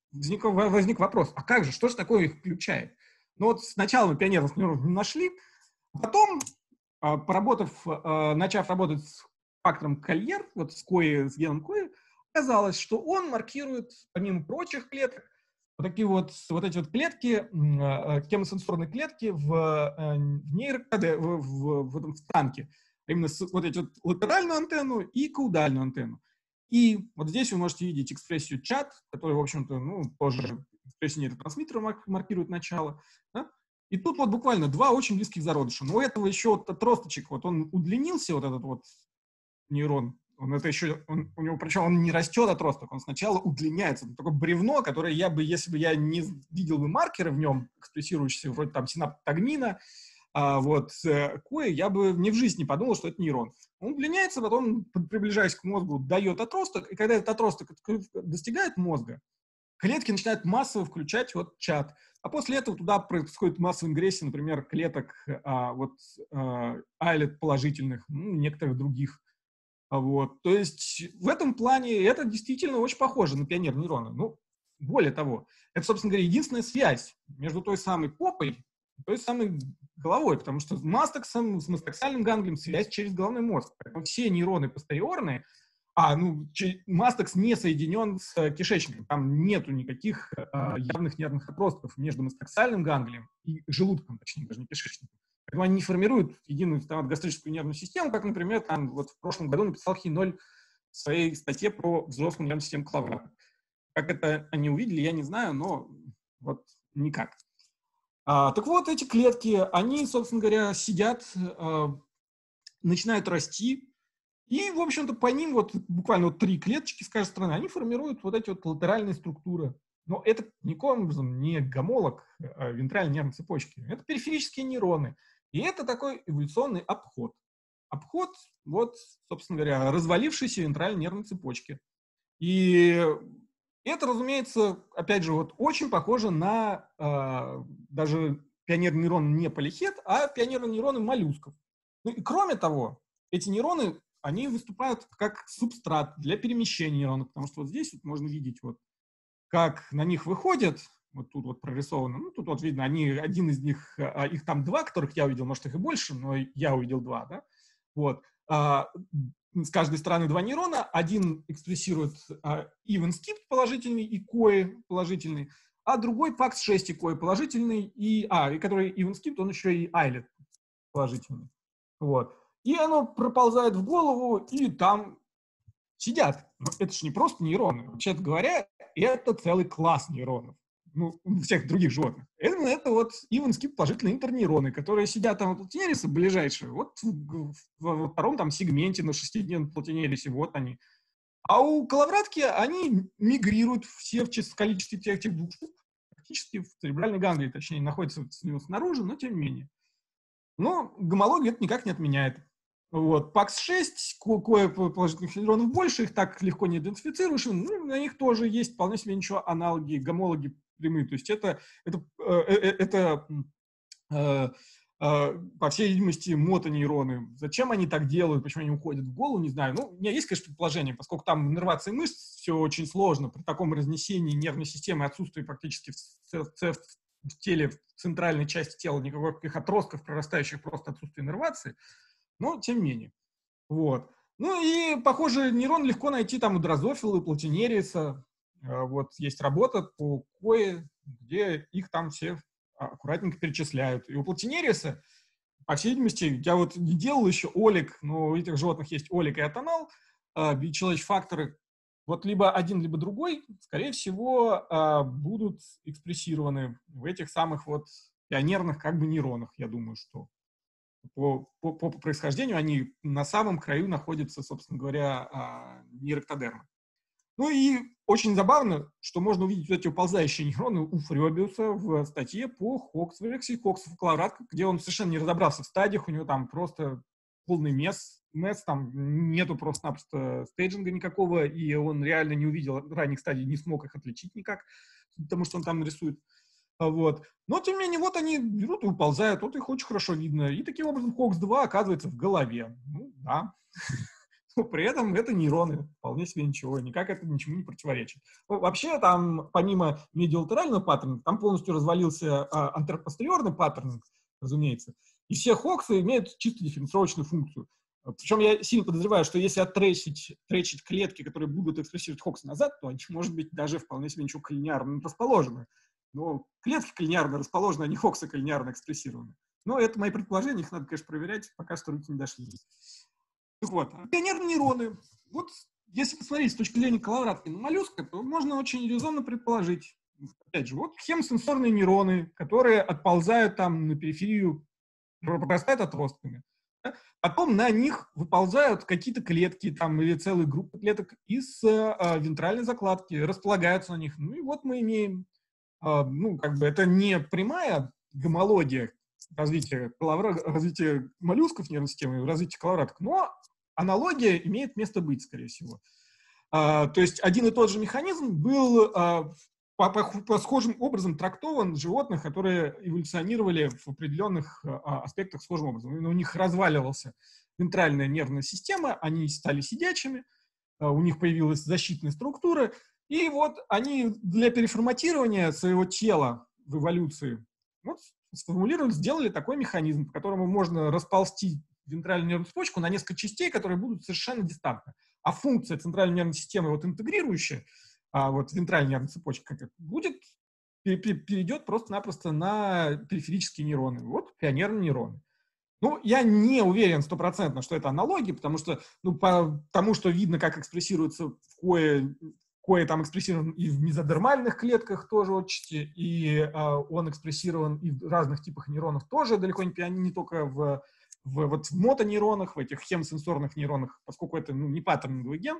[SPEAKER 1] возник, возник вопрос, а как же, что же такое их включает? Ну вот сначала мы пионерных нейронов не нашли, а потом, поработав, начав работать с фактором Кольер, вот с Кои, с геном Кои, оказалось, что он маркирует, помимо прочих клеток, вот такие вот, вот эти вот клетки, хемосенсорные клетки в, в нейрокаде, в, в, в этом станке. Именно вот эти вот латеральную антенну и каудальную антенну. И вот здесь вы можете видеть экспрессию чат, которая, в общем-то, ну, тоже экспрессия нейротрансмиттера маркирует начало. Да? И тут вот буквально два очень близких зародыша. Но у этого еще вот отросточек, вот он удлинился, вот этот вот нейрон. Он это еще, он, у него, причем он не растет отросток, он сначала удлиняется. Это такое бревно, которое я бы, если бы я не видел бы маркеры в нем, экспрессирующиеся, вроде там синаптогнина, а вот Кои, я бы ни в жизни не подумал, что это нейрон. Он удлиняется, потом, приближаясь к мозгу, дает отросток, и когда этот отросток достигает мозга, клетки начинают массово включать вот чат. А после этого туда происходит массовая ингрессия, например, клеток а, вот а, айлет положительных, ну, некоторых других. А вот. То есть в этом плане это действительно очень похоже на пионер-нейроны. Ну, более того, это, собственно говоря, единственная связь между той самой попой и той самой головой, потому что с мастаксом, с мастаксальным ганглием связь через головной мозг. Поэтому все нейроны постериорные, а, ну, мастакс не соединен с кишечником, там нету никаких а, явных нервных отростков между мастаксальным ганглием и желудком, точнее, даже не кишечником. Поэтому они не формируют единую стоматогастрическую нервную систему, как, например, там, вот в прошлом году написал Хиноль в своей статье про взрослую нервную систему Клаврата. Как это они увидели, я не знаю, но вот никак. А, так вот, эти клетки, они, собственно говоря, сидят, а, начинают расти, и, в общем-то, по ним вот буквально вот три клеточки с каждой стороны, они формируют вот эти вот латеральные структуры. Но это никаким образом не гомолог а, вентральной нервной цепочки. Это периферические нейроны. И это такой эволюционный обход. Обход, вот, собственно говоря, развалившейся вентральной нервной цепочки. И это, разумеется, опять же, вот очень похоже на э, даже пионерные нейроны не полихет, а пионерные нейроны моллюсков. Ну и кроме того, эти нейроны, они выступают как субстрат для перемещения нейронов, потому что вот здесь вот можно видеть, вот, как на них выходят, вот тут вот прорисовано, ну тут вот видно, они, один из них, а, их там два, которых я увидел, может их и больше, но я увидел два, да, вот. А, с каждой стороны два нейрона, один экспрессирует а, even skip положительный и кои положительный, а другой пакс шесть и кои положительный, и, а, и который even skip, он еще и айлет положительный, вот. И оно проползает в голову, и там сидят. Но это же не просто нейроны. Вообще говоря, это целый класс нейронов. Ну, у всех других животных. Это, это вот even skip положительные интернейроны, которые сидят там в платинерисе ближайшие, вот в, в, во втором там сегменте на шестидневном платинерисе, вот они. А у коловратки они мигрируют все в количестве тех, тех двух штук, практически в церебральной ганглии, точнее, находятся снаружи, но тем не менее. Но гомология это никак не отменяет. Вот. пакс шесть, кое положительных нейронов больше, их так легко не идентифицируешь, ну, на них тоже есть вполне себе ничего аналоги, гомологи прямые. То есть это, это, это, это по всей видимости, мотонейроны. Зачем они так делают, почему они уходят в голову, не знаю. Ну, у меня есть, конечно, предположение, поскольку там иннервация мышц, все очень сложно, при таком разнесении нервной системы, отсутствии практически в, в, в теле, в центральной части тела никаких отростков, прорастающих, просто отсутствие иннервации. Но, тем не менее. Вот. Ну и, похоже, нейрон легко найти там у дрозофила, у платинериса. Вот есть работа по кое, где их там все аккуратненько перечисляют. И у платинериса, по всей видимости, я вот не делал еще олик, но у этих животных есть олик и атонал, человечь-факторы. Вот либо один, либо другой, скорее всего, будут экспрессированы в этих самых вот пионерных как бы нейронах, я думаю, что. По, по, по происхождению они на самом краю находятся, собственно говоря, нейроктодермы. Ну и очень забавно, что можно увидеть вот эти уползающие нейроны у Фрёбиуса в статье по Хоксу, Алексей Хоксов, коловратка, где он совершенно не разобрался в стадиях, у него там просто полный месс, месс там нету просто-напросто стейджинга никакого, и он реально не увидел ранних стадий, не смог их отличить никак, потому что он там рисует. Вот. Но, тем не менее, вот они берут и уползают, вот их очень хорошо видно. И таким образом Хокс два оказывается в голове. Ну, да. но при этом это нейроны, вполне себе ничего, никак это ничему не противоречит. Ну, вообще, там, помимо медиалатерального паттерна, там полностью развалился а, антеропостериорный паттерн, разумеется, и все хоксы имеют чисто дифференцировочную функцию. Причем я сильно подозреваю, что если оттречить тречить клетки, которые будут экспрессировать хоксы назад, то они, может быть, даже вполне себе ничего коллинеарно расположены. Но клетки коллинеарно расположены, а не хоксы коллинеарно экспрессированы. Но это мои предположения, их надо, конечно, проверять, пока что руки не дошли. Так вот, пионерные нейроны. Вот если посмотреть с точки зрения коловратки на моллюска, то можно очень резонно предположить. Опять же, вот хемсенсорные нейроны, которые отползают там на периферию, прорастают отростками. Да? Потом на них выползают какие-то клетки там, или целые группы клеток из э, вентральной закладки, располагаются на них. Ну и вот мы имеем, э, ну, как бы это не прямая гомология, развитие, развитие моллюсков нервной системы, развитие коловраток, но аналогия имеет место быть, скорее всего. А, то есть один и тот же механизм был а, по, по, по схожим образом трактован в животных, которые эволюционировали в определенных а, аспектах схожим образом. У них разваливалась вентральная нервная система, они стали сидячими, а, у них появилась защитная структура, и вот они для переформатирования своего тела в эволюции вот, сформулировали, сделали такой механизм, по которому можно расползти вентральную нервную цепочку на несколько частей, которые будут совершенно дистантны. А функция центральной нервной системы, вот интегрирующая, а вот вентральная нервная цепочка, будет, перейдет просто-напросто на периферические нейроны. Вот пионерные нейроны. Ну, я не уверен стопроцентно, что это аналогия, потому что, ну, по тому, что видно, как экспрессируется в кое... Кое там экспрессирован и в мезодермальных клетках тоже отчасти, и э, он экспрессирован и в разных типах нейронов тоже, далеко не, не только в, в, вот в мотонейронах, в этих хемсенсорных нейронах, поскольку это ну, не паттернинговый ген.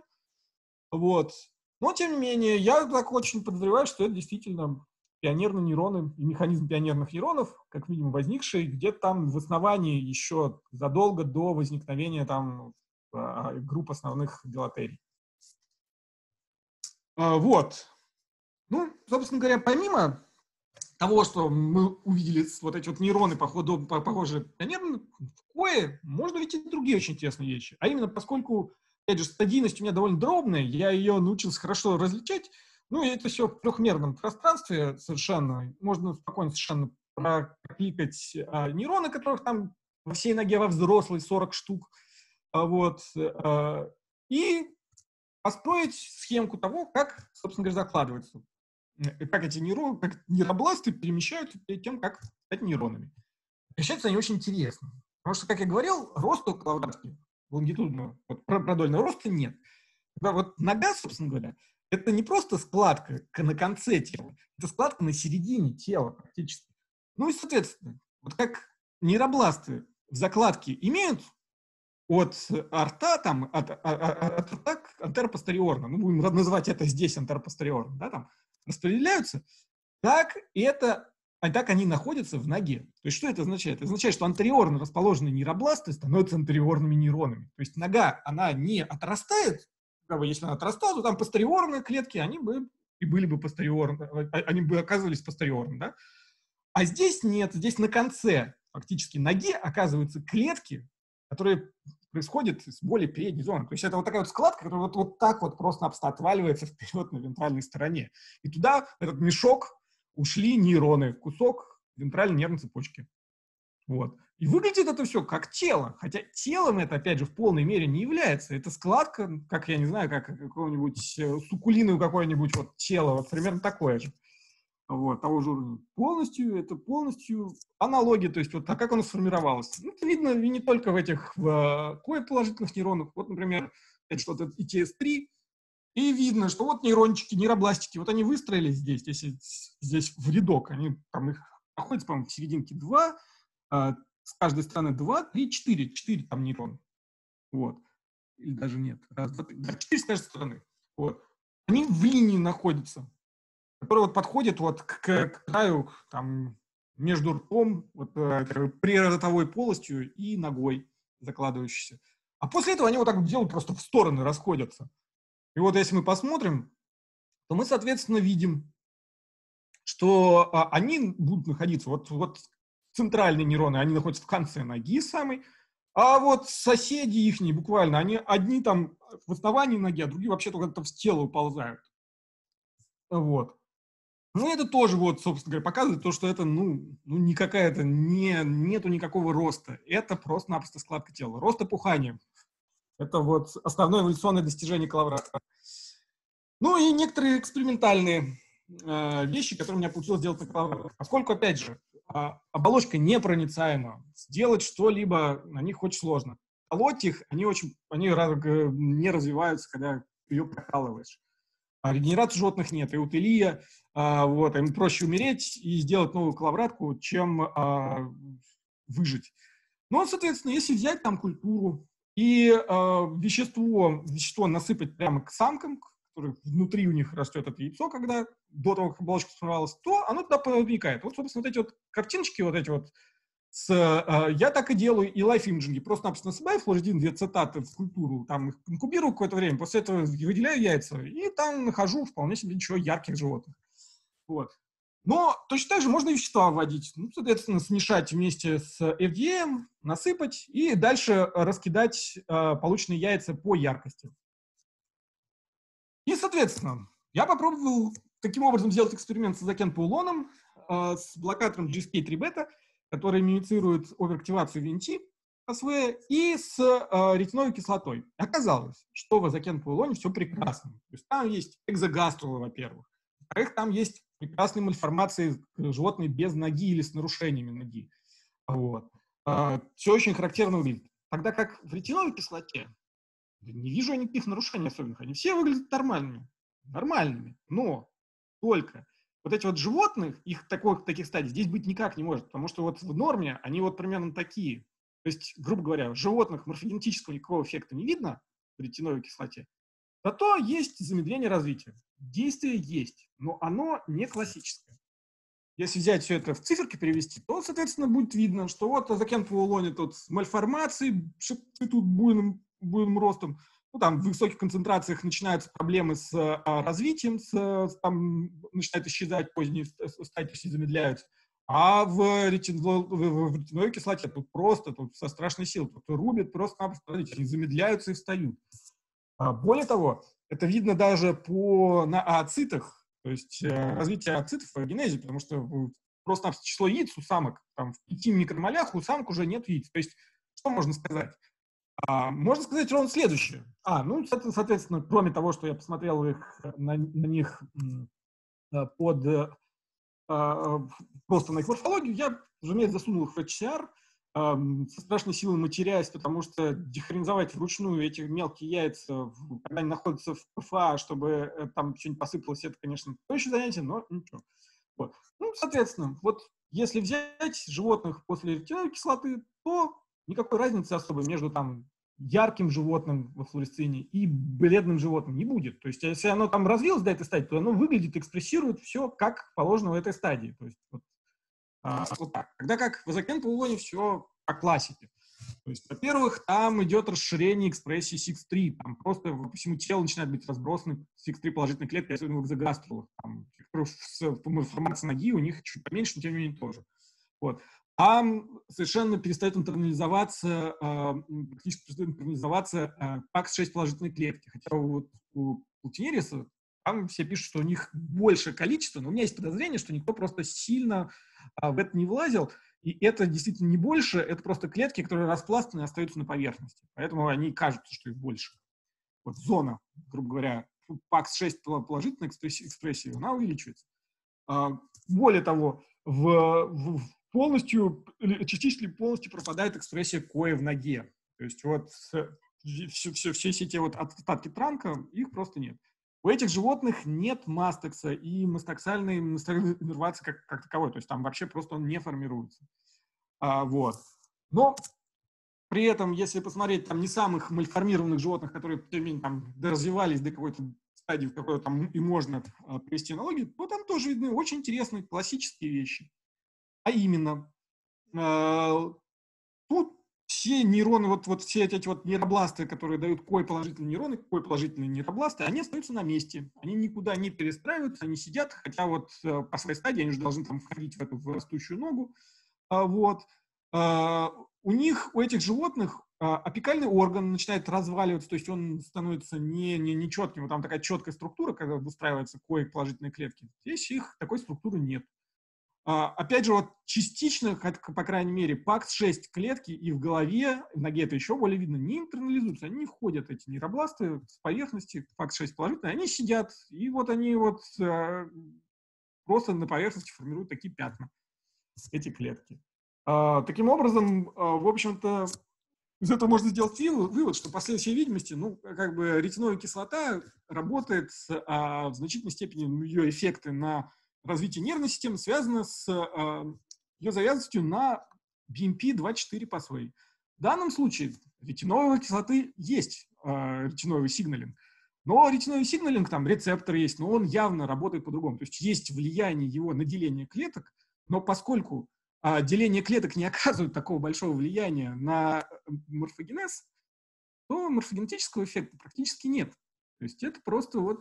[SPEAKER 1] Вот. Но, тем не менее, я так очень подозреваю, что это действительно пионерные нейроны и механизм пионерных нейронов, как минимум возникший где-то там в основании еще задолго до возникновения там э, групп основных делатерий. Вот. Ну, собственно говоря, помимо того, что мы увидели вот эти вот нейроны, походу, похожие пионерные, в кое можно видеть и другие очень интересные вещи. А именно, поскольку, опять же, стадийность у меня довольно дробная, я ее научился хорошо различать, ну, и это все в трехмерном пространстве совершенно. Можно спокойно совершенно прокликать а, нейроны, которых там во всей ноге во взрослой сорок штук. А, вот. А, и построить схемку того, как, собственно говоря, закладывается, как эти нейроны, как нейробласты перемещаются перед тем, как стать нейронами. Перемещаются они очень интересно. Потому что, как я говорил, роста у коловратки, лонгитудного, вот, продольного роста нет. Когда вот нога, собственно говоря, это не просто складка на конце тела, это складка на середине тела практически. Ну и, соответственно, вот как нейробласты в закладке имеют от рта, там, от, от, от рта к антеропостериорно, ну, будем называть это здесь антеропостериорно, да, там, распределяются, так это, так они находятся в ноге. То есть что это означает? Это означает, что антериорно расположенные нейробласты становятся антериорными нейронами. То есть нога, она не отрастает, как бы, если она отрастала, то там постериорные клетки, они бы и были бы постериорны, они бы оказывались постериорны, да? А здесь нет, здесь на конце фактически ноги оказываются клетки, которые происходят с более передней зоны. То есть это вот такая вот складка, которая вот, вот так вот просто-напросто отваливается вперед на вентральной стороне. И туда, в этот мешок, ушли нейроны, кусок вентральной нервной цепочки. Вот. И выглядит это все как тело. Хотя телом это, опять же, в полной мере не является. Это складка, как, я не знаю, как какого-нибудь суккулиновое какое-нибудь вот тело, вот примерно такое же. Вот, того же уровня. Полностью, это полностью аналогия, то есть вот а как оно сформировалось. Ну, это видно и не только в этих в, кое положительных нейронах. Вот, например, это что-то и ти эс три, и видно, что вот нейрончики, нейробластики, вот они выстроились здесь, здесь, здесь в рядок, они там их находятся, по-моему, в серединке два, а, с каждой стороны два, три, четыре, четыре там нейрона. Вот. Или даже нет. Раз, два, три, да, четыре с каждой стороны. Вот. Они в линии находятся, который вот подходит вот к, к краю там, между ртом, вот, э, приротовой полостью и ногой закладывающейся. А после этого они вот так вот делают, просто в стороны расходятся. И вот если мы посмотрим, то мы, соответственно, видим, что а, они будут находиться, вот, вот центральные нейроны, они находятся в конце ноги самой, А вот соседи ихние буквально, они одни там в основании ноги, а другие вообще только там в тело уползают. Вот. Ну, это тоже, вот, собственно говоря, показывает то, что это, ну, ну не какая-то, не, нету никакого роста. Это просто-напросто складка тела. Рост опухания. Это вот основное эволюционное достижение коловрата. Ну, и некоторые экспериментальные э, вещи, которые у меня получилось сделать на коловрате. Поскольку, опять же, э, оболочка непроницаема, сделать что-либо на них очень сложно. Колоть их, они очень, они не развиваются, когда ее прокалываешь. А регенерации животных нет. И утилия, а, вот, им проще умереть и сделать новую коловратку, чем а, выжить. Ну, соответственно, если взять там культуру и а, вещество, вещество насыпать прямо к самкам, которые внутри у них растет это яйцо, когда до того, как оболочка сформировалась, то оно туда проникает. Вот, собственно, вот эти вот картиночки, вот эти вот, с, а, я так и делаю, и лайф-имиджинги. Просто-напросто насыпаю флоридин, две цитаты в культуру, там их инкубирую какое-то время, после этого выделяю яйца, и там нахожу вполне себе ничего ярких животных. Вот. Но точно так же можно вещества вводить. Ну, соответственно, смешать вместе с эф ди эм, насыпать и дальше раскидать э, полученные яйца по яркости. И, соответственно, я попробовал таким образом сделать эксперимент с азокенпоулоном, э, с блокатором джи эс кей три бета, который мимицирует оверактивацию ви эн ти эй ви, и с э, ретиновой кислотой. Оказалось, что в азокенпоулоне все прекрасно. То есть там есть экзогаструлы, во-первых. Во-вторых, там есть прекрасные мальформации животных без ноги или с нарушениями ноги. Вот. Э, все очень характерно выглядит. Тогда как в ретиновой кислоте не вижу я никаких нарушений особенных. Они все выглядят нормальными. Нормальными. Но только вот эти вот животных, их таких, таких стадий здесь быть никак не может, потому что вот в норме они вот примерно такие. То есть, грубо говоря, в животных морфогенетического никакого эффекта не видно в ретиновой кислоте, зато есть замедление развития. Действие есть, но оно не классическое. Если взять все это в циферки перевести, то, соответственно, будет видно, что вот азокенпоулоне тут мальформации цветут буйным, буйным ростом, ну, там в высоких концентрациях начинаются проблемы с а, развитием, с, с, там начинают исчезать поздние стадии, все замедляются. А в, ретино, в, в ретиновой кислоте тут просто тут со страшной силой, тут рубят просто-напросто, они замедляются и встают. А, более того, это видно даже по, на ооцитах, то есть э, развитие ооцитов в генезе, потому что просто число яиц у самок, там в пяти микромолях у самок уже нет яиц. То есть что можно сказать? А, можно сказать ровно следующее. А, ну, соответственно, кроме того, что я посмотрел их, на, на них под, а, просто на их морфологию, я, разумеется, засунул их в эйч си ар, а, со страшной силой матерясь, потому что дехронизовать вручную эти мелкие яйца, когда они находятся в пэ эф а, чтобы там что-нибудь посыпалось, это, конечно, стоящее занятие, но ничего. Вот. Ну, соответственно, вот если взять животных после ретиновой кислоты, то никакой разницы особой между там ярким животным во флуоресцении и бледным животным не будет. То есть, если оно там развилось до этой стадии, то оно выглядит, экспрессирует все как положено в этой стадии. То есть, вот, а, вот так. Тогда как в азокенпоулоне все по классике. То есть, во-первых, там идет расширение экспрессии си икс три. Там просто по всему телу начинают быть разбросаны си икс три положительные клетки, особенно в экзогаструлах. Там, формация ноги у них чуть поменьше, но тем не менее тоже. Вот. Там совершенно перестает интернализоваться, практически перестает интернализоваться пакс шесть положительные клетки. Хотя вот у плутинериса там все пишут, что у них большее количество, но у меня есть подозрение, что никто просто сильно в это не влазил. И это действительно не больше, это просто клетки, которые распластаны и остаются на поверхности. Поэтому они кажутся, что их больше. Вот зона, грубо говоря, пакс шесть положительной экспрессии, она увеличивается. Более того, в, в полностью, частично полностью пропадает экспрессия коэ в ноге. То есть вот все, все, все эти вот остатки транка, их просто нет. У этих животных нет мастекса и мастаксальной иннервации как, как таковой. То есть там вообще просто он не формируется. А, вот. Но при этом, если посмотреть там не самых мальформированных животных, которые там развивались до какой-то стадии, в какой там и можно а, привести аналогию, то там тоже видны очень интересные классические вещи. А именно, э, тут все нейроны, вот, вот все эти вот нейробласты, которые дают кой положительные нейроны, кой положительные нейробласты, они остаются на месте. Они никуда не перестраиваются, они сидят, хотя вот э, по своей стадии они уже должны там входить в эту в растущую ногу. А, вот. А, у них, у этих животных апикальный орган начинает разваливаться, то есть он становится не, не, не четким. Вот там такая четкая структура, когда выстраивается коек положительные клетки. Здесь их такой структуры нет. А, опять же, вот частично, по крайней мере, пакс шесть клетки и в голове, в ноге это еще более видно, не интернализуются. Они входят, эти нейробласты, с поверхности, пакс шесть положительные, они сидят, и вот они вот а, просто на поверхности формируют такие пятна, эти клетки. А, таким образом, а, в общем-то, из этого можно сделать вывод, что по следующей видимости, ну, как бы ретиновая кислота работает а, в значительной степени, ее эффекты на развитие нервной системы связаны с а, ее завязанностью на би эм пи двадцать четыре пасвей. В данном случае ретиновой кислоты есть а, ретиновый сигналинг, но ретиновый сигналинг, там рецептор есть, но он явно работает по-другому. То есть есть влияние его на деление клеток, но поскольку а деление клеток не оказывает такого большого влияния на морфогенез, то морфогенетического эффекта практически нет. То есть это просто вот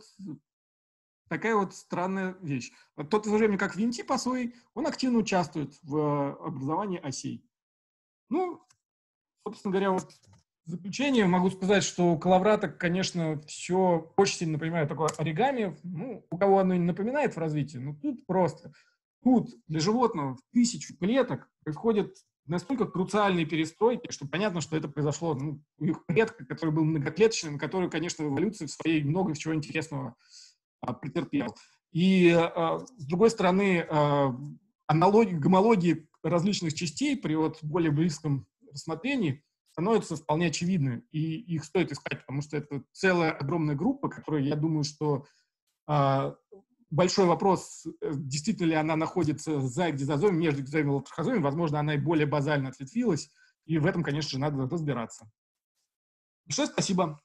[SPEAKER 1] такая вот странная вещь. В то же время как ви эн ти пасвей, он активно участвует в образовании осей. Ну, собственно говоря, вот в заключение могу сказать, что у коловраток, конечно, все очень сильно напоминает такое оригами. Ну, у кого оно не напоминает в развитии, ну тут просто... Тут для животного в тысячу клеток происходят настолько круциальные перестройки, что понятно, что это произошло ну, у их предка, который был многоклеточным, который, конечно, в эволюции в своей много чего интересного а, претерпел. И, а, с другой стороны, а, аналогии, гомологии различных частей при вот более близком рассмотрении становятся вполне очевидны, и их стоит искать, потому что это целая огромная группа, которая, я думаю, что а, большой вопрос, действительно ли она находится за экзозомом, между экзозомом и лапарохозомом. Возможно, она и более базально ответвилась. И в этом, конечно же, надо разбираться. Большое спасибо.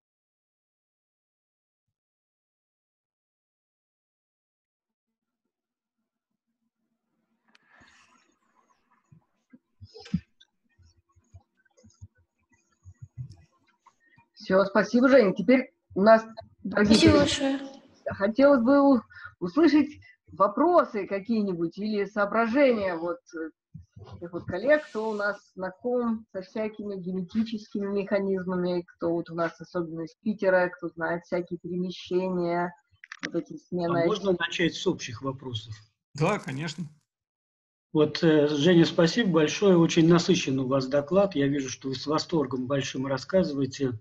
[SPEAKER 2] Все, спасибо, Женя. Теперь у нас, дорогие
[SPEAKER 4] Спасибо
[SPEAKER 2] коллеги,
[SPEAKER 4] большое.
[SPEAKER 2] хотелось бы услышать вопросы какие-нибудь или соображения вот тех вот коллег, кто у нас знаком со всякими генетическими механизмами, кто вот у нас особенно из Питера, кто знает всякие перемещения, вот эти смены.
[SPEAKER 5] А можно начать с общих вопросов?
[SPEAKER 1] Да, конечно.
[SPEAKER 5] Вот, Женя, спасибо большое. Очень насыщен у вас доклад. Я вижу, что вы с восторгом большим рассказываете.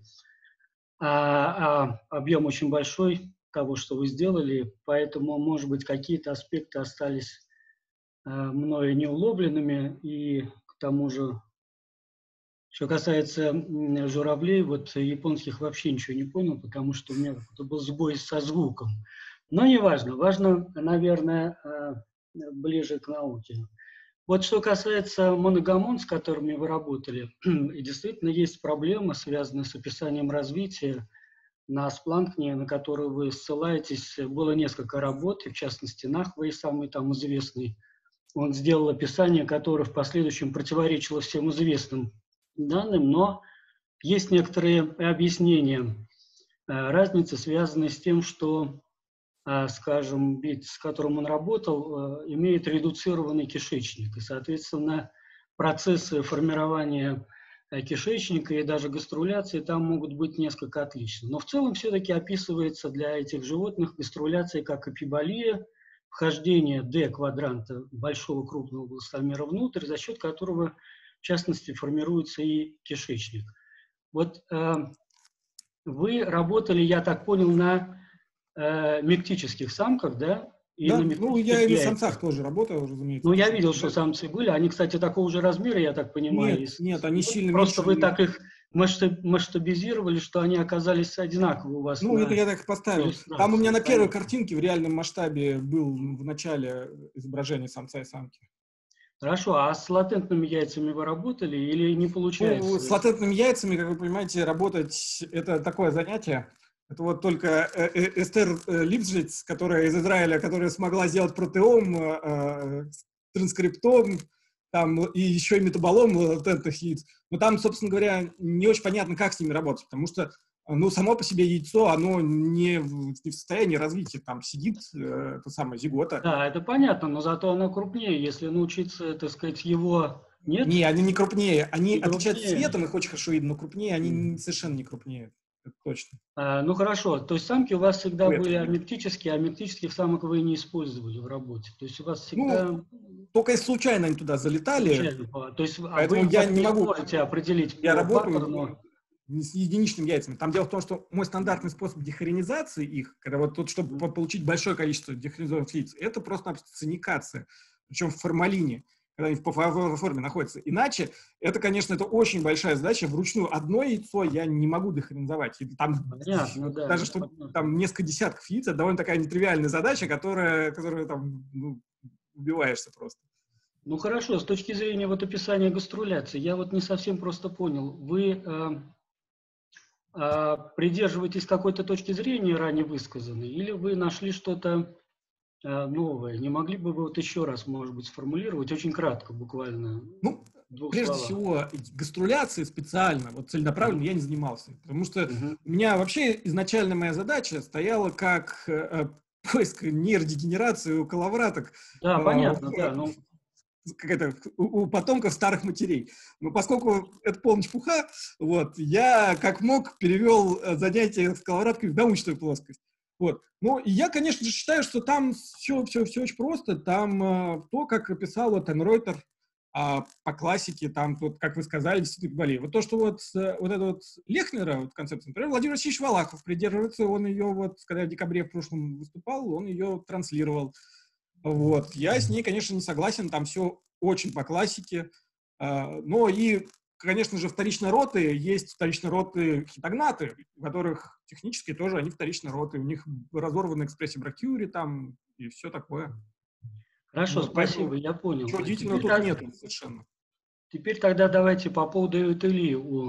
[SPEAKER 5] А, а объем очень большой того, что вы сделали, поэтому, может быть, какие-то аспекты остались а, мною неуловленными. И к тому же, что касается журавлей, вот японских вообще ничего не понял, потому что у меня был сбой со звуком. Но не важно. Важно, наверное, ближе к науке. Вот что касается моногамон, с которыми вы работали, и действительно есть проблемы, связанные с описанием развития. На Спланкне, на который вы ссылаетесь, было несколько работ, и в частности Нахвей, самый там известный. Он сделал описание, которое в последующем противоречило всем известным данным, но есть некоторые объяснения разницы, связанные с тем, что, скажем, бит, с которым он работал, имеет редуцированный кишечник. И, соответственно, процессы формирования кишечника и даже гаструляции там могут быть несколько отличны. Но в целом все-таки описывается для этих животных гаструляция как эпиболия, вхождение D-квадранта большого крупного бластомера внутрь, за счет которого, в частности, формируется и кишечник. Вот э, вы работали, я так понял, на э, мектических самках, да? И
[SPEAKER 1] да,
[SPEAKER 5] на
[SPEAKER 1] ну я и на самцах тоже работал, разумеется.
[SPEAKER 5] Ну, я видел, что самцы были. Они, кстати, такого же размера, я так понимаю.
[SPEAKER 1] Нет, нет, они сильно
[SPEAKER 5] Просто
[SPEAKER 1] меньше.
[SPEAKER 5] вы так их масштабизировали, что они оказались одинаковы у вас.
[SPEAKER 1] Ну,
[SPEAKER 5] на...
[SPEAKER 1] это я так поставил. Там у меня на первой картинке в реальном масштабе был в начале изображение самца и самки.
[SPEAKER 5] Хорошо, а с латентными яйцами вы работали или не получается?
[SPEAKER 1] Ну, с латентными яйцами, как вы понимаете, работать – это такое занятие. Это вот только Эстер Липшиц, которая из Израиля, которая смогла сделать протеом, э, транскриптом, там, и еще и метаболом латентных яиц. Но там, собственно говоря, не очень понятно, как с ними работать, потому что ну, само по себе яйцо, оно не в, не в состоянии развития, там сидит э, то самое зигота.
[SPEAKER 5] Да, это понятно, но зато оно крупнее. Если научиться, так сказать, его Нет?
[SPEAKER 1] Не, они не крупнее. Они
[SPEAKER 5] Не
[SPEAKER 1] отличаются
[SPEAKER 5] крупнее.
[SPEAKER 1] цветом, их очень хорошо видно, но крупнее они
[SPEAKER 5] Мгм.
[SPEAKER 1] не- совершенно не крупнее. Это точно.
[SPEAKER 5] А, ну хорошо, то есть самки у вас всегда
[SPEAKER 1] Цвет.
[SPEAKER 5] были амиптические, а амиптических самок вы не использовали в работе. То есть у вас
[SPEAKER 1] Ну,
[SPEAKER 5] всегда
[SPEAKER 1] только если случайно они туда залетали,
[SPEAKER 5] случайно. по- То есть, а
[SPEAKER 1] поэтому
[SPEAKER 5] вы
[SPEAKER 1] я
[SPEAKER 5] вот
[SPEAKER 1] не
[SPEAKER 5] не
[SPEAKER 1] могу.
[SPEAKER 5] можете определить
[SPEAKER 1] Я
[SPEAKER 5] по
[SPEAKER 1] работаю
[SPEAKER 5] паттерну.
[SPEAKER 1] не с единичными яйцами. Там дело в том, что мой стандартный способ дехронизации их, когда вот тут, чтобы
[SPEAKER 5] Мгм.
[SPEAKER 1] получить большое количество дехронизованных яиц, это просто цинникация, причем в формалине, когда они в пафовой форме находятся. Иначе, это, конечно, это очень большая задача. Вручную одно яйцо я не могу дехронизовать. И там
[SPEAKER 5] Понятно, да.
[SPEAKER 1] даже что
[SPEAKER 5] понятно.
[SPEAKER 1] там несколько десятков яиц, это довольно такая нетривиальная задача, которая, которая там ну, убиваешься просто.
[SPEAKER 5] Ну хорошо, с точки зрения вот описания гаструляции, я вот не совсем просто понял. Вы э, э, придерживаетесь какой-то точки зрения ранее высказанной, или вы нашли что-то э, новое? Не могли бы вы вот еще раз, может быть, сформулировать, очень кратко, буквально,
[SPEAKER 1] Ну,
[SPEAKER 5] в двух
[SPEAKER 1] прежде
[SPEAKER 5] словах?
[SPEAKER 1] всего, гаструляцией специально, вот целенаправленно
[SPEAKER 5] Мгм.
[SPEAKER 1] я не занимался. Потому что
[SPEAKER 5] Мгм.
[SPEAKER 1] у меня вообще изначально моя задача стояла как э, поиск нейродегенерации у коловраток
[SPEAKER 5] Да,
[SPEAKER 1] э,
[SPEAKER 5] понятно,
[SPEAKER 1] в-
[SPEAKER 5] да. Ну,
[SPEAKER 1] как это, у, у потомков старых матерей. Но поскольку это полная чепуха, вот, я как мог перевел э, занятия с коловраткой в научную плоскость. Вот. Ну, и я, конечно же, считаю, что там все, все, все очень просто. Там э, то, как описал вот Энройтер, а, по классике, там, вот, как вы сказали, действительно болеет. Вот то, что вот, э, вот это вот Лехнера, вот концепция, например, Владимир Васильевич Валахов придерживается, он ее вот, когда в декабре в прошлом выступал, он ее транслировал. Вот. Я с ней, конечно, не согласен, там все очень по классике. А, Но и, конечно же, вторичные роты, есть вторичные роты хитогнаты, у которых технически тоже они вторичные роты, у них разорвана экспрессия бракюри там и все такое.
[SPEAKER 5] хорошо,
[SPEAKER 1] Вот,
[SPEAKER 5] спасибо,
[SPEAKER 1] поэтому
[SPEAKER 5] я понял.
[SPEAKER 1] ничего удивительного
[SPEAKER 5] Теперь,
[SPEAKER 1] тут
[SPEAKER 5] так-
[SPEAKER 1] нет совершенно.
[SPEAKER 5] теперь тогда давайте по поводу эутелии у,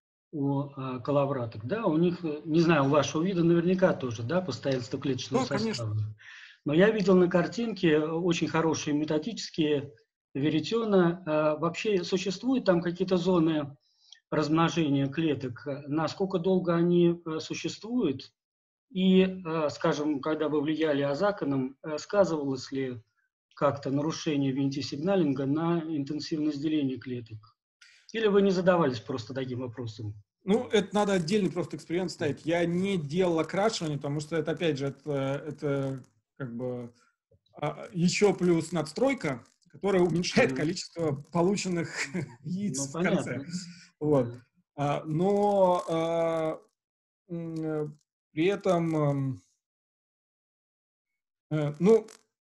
[SPEAKER 5] у а, коловраток. Да, у них, э, не знаю, у вашего вида наверняка тоже, да, постоянство клеточного
[SPEAKER 1] Да, конечно.
[SPEAKER 5] состава. Но я видел на картинке очень хорошие методические веретена. А, вообще существуют там какие-то зоны размножения клеток? Насколько долго они э, существуют? И, э, скажем, когда вы влияли азаконом, э, сказывалось ли как-то нарушение винтисигналинга на интенсивность деления клеток? Или вы не задавались просто таким вопросом?
[SPEAKER 1] Ну, это надо отдельный просто эксперимент ставить. Я не делал окрашивание, потому что это, опять же, это, это как бы а, еще плюс надстройка, которая уменьшает
[SPEAKER 5] Мгм.
[SPEAKER 1] количество полученных
[SPEAKER 5] Ну,
[SPEAKER 1] яиц в конце.
[SPEAKER 5] понятно.
[SPEAKER 1] Вот.
[SPEAKER 5] Да.
[SPEAKER 1] А, но а, м, э, при этом, м, э, ну,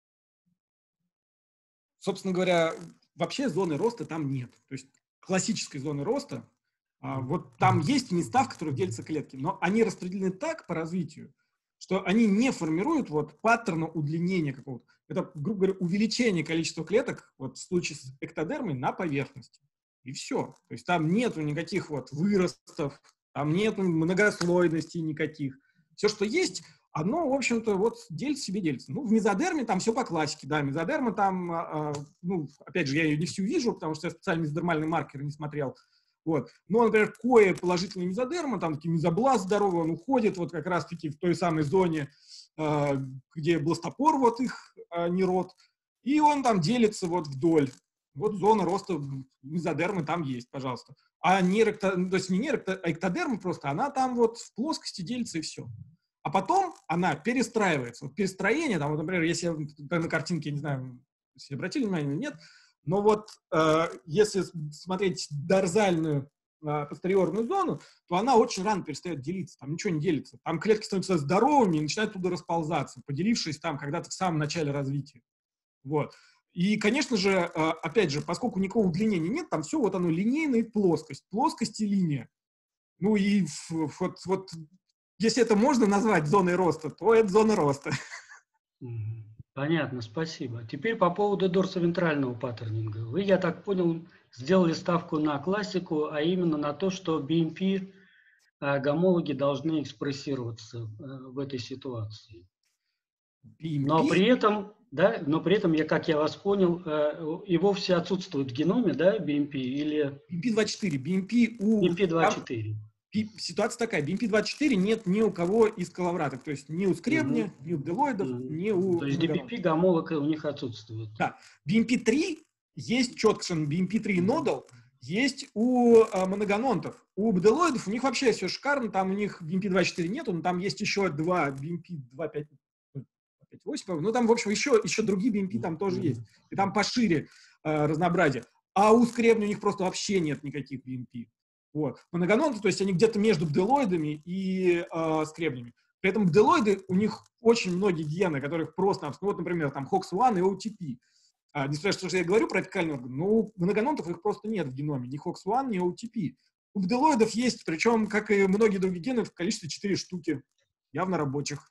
[SPEAKER 1] собственно говоря, вообще зоны роста там нет. То есть классической зоны роста, а, вот там есть места, в которых делятся клетки, но они распределены так по развитию, что они не формируют вот паттерна удлинения какого-то. Это, грубо говоря, увеличение количества клеток вот в случае с эктодермой на поверхности. И все. То есть там нету никаких вот выростов, там нету многослойностей никаких. Все, что есть, оно, в общем-то, вот делится себе, делится. Ну, в мезодерме там все по классике, да, мезодерма там, а, ну, опять же, я ее не всю вижу, потому что я специально мезодермальный маркер не смотрел. Вот. Но, например, кое положительный мезодерма, там такие мезобласт здоровый, он уходит вот как раз-таки в той самой зоне, э, где бластопор, вот их э, нерод, и он там делится вот вдоль. Вот зона роста мезодермы там есть, пожалуйста. А нейрокто, то есть не нейрокто, а эктодерма просто, она там вот в плоскости делится и все. А потом она перестраивается. Вот перестроение, там, вот, например, если на картинке, я не знаю, если обратили внимание или нет, но вот э, если смотреть дорзальную э, постериорную зону, то она очень рано перестает делиться, там ничего не делится. Там клетки становятся здоровыми и начинают туда расползаться, поделившись там когда-то в самом начале развития. Вот. И, конечно же, э, опять же, поскольку никакого удлинения нет, там все вот оно линейная плоскость, плоскость и линия. Ну и вот, вот если это можно назвать зоной роста, то это зона роста.
[SPEAKER 5] Понятно, спасибо. Теперь по поводу дорсовентрального паттернинга. Вы, я так понял, сделали ставку на классику, а именно на то, что би эм пи гомологи должны экспрессироваться в этой ситуации.
[SPEAKER 1] би эм пи?
[SPEAKER 5] Но при этом, да, но при этом, я, как я вас понял, и вовсе отсутствует в геноме, да, би эм пи или...
[SPEAKER 1] би эм пи двадцать четыре. би эм пи у...
[SPEAKER 5] би эм пи двадцать четыре.
[SPEAKER 1] Ситуация такая. би эм пи двадцать четыре нет ни у кого из коловраток. То есть ни у скребня,
[SPEAKER 5] Угу.
[SPEAKER 1] ни у делоидов,
[SPEAKER 5] Угу.
[SPEAKER 1] ни у...
[SPEAKER 5] То есть ди би пи гомолог у них отсутствует.
[SPEAKER 1] Да. би эм пи три есть четко би эм пи три нодал, есть у э, моногононтов. У бделоидов у них вообще все шикарно, там у них би эм пи два точка четыре нету, но там есть еще два би эм пи два точка пять восемь, ну там, в общем, еще, еще другие би эм пи там тоже есть. И там пошире э, разнообразие. А у скребня у них просто вообще нет никаких би эм пи. Вот. Моногононты, то есть они где-то между бделоидами и э, скребнями. При этом бделоиды, у них очень многие гены, которых просто, ну вот, например, там хокс один и о ти пи. А, несмотря на то, что я говорю про апикальный орган, но у моногононтов их просто нет в геноме, ни хокс один, ни о ти пи. У бделоидов есть, причем, как и многие другие гены, в количестве четыре штуки, явно рабочих.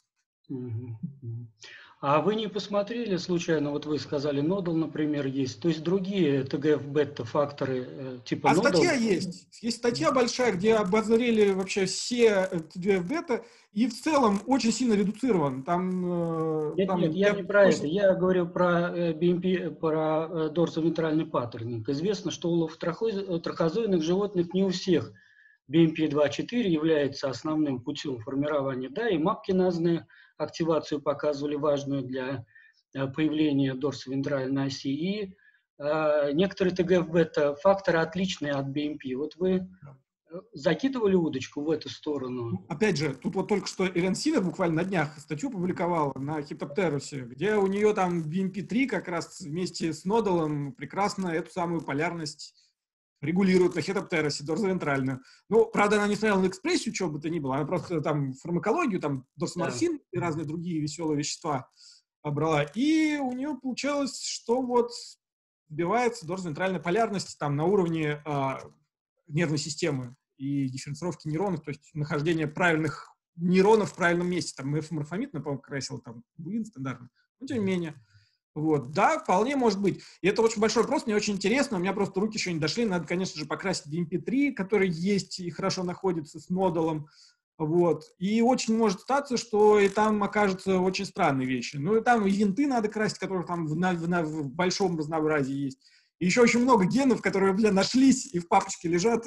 [SPEAKER 5] А вы не посмотрели случайно, вот вы сказали, нодал, например, есть, то есть другие тэ гэ эф-бета-факторы типа
[SPEAKER 1] а
[SPEAKER 5] нодал?
[SPEAKER 1] статья есть. Есть статья большая, где обозрели вообще все тэ гэ эф-бета, и в целом очень сильно редуцирован. Там,
[SPEAKER 5] Нет,
[SPEAKER 1] там,
[SPEAKER 5] нет, я
[SPEAKER 1] я
[SPEAKER 5] не про
[SPEAKER 1] очень...
[SPEAKER 5] это. Я говорю про би эм пи, про дорсовентральный паттернинг. Известно, что у трахозоидных животных не у всех би эм пи два точка четыре является основным путем формирования. Да, и мапкиназную активацию показывали важную для появления дорсовентральной оси. И э, некоторые тэ гэ эф-бета факторы отличные от би эм пи. Вот вы закидывали удочку в эту сторону?
[SPEAKER 1] Опять же, тут вот только что Элен Сивер буквально на днях статью публиковала на Хиптоптерусе, где у нее там би эм пи три как раз вместе с нодалом прекрасно эту самую полярность регулирует на хитоптеросе, дорзовентральную. Ну, правда, она не смотрела на экспрессию, чего бы то ни было, она просто там фармакологию, там дорсоморфин да. и разные другие веселые вещества брала. И у нее получалось, что вот сбивается дорзовентральная полярность там на уровне э, нервной системы и дифференцировки нейронов, то есть нахождение правильных нейронов в правильном месте. Там эфоморфамид, по-моему, красил, там, буин стандартно. Но тем не менее. Вот, да, вполне может быть. И это очень большой вопрос, мне очень интересно, у меня просто руки еще не дошли, надо, конечно же, покрасить би эм пи три, который есть и хорошо находится с нодалом, вот. И очень может статься, что и там окажутся очень странные вещи. Ну, и там и винты надо красить, которые там в, на, в, на, в большом разнообразии есть. И еще очень много генов, которые, бля, нашлись и в папочке лежат,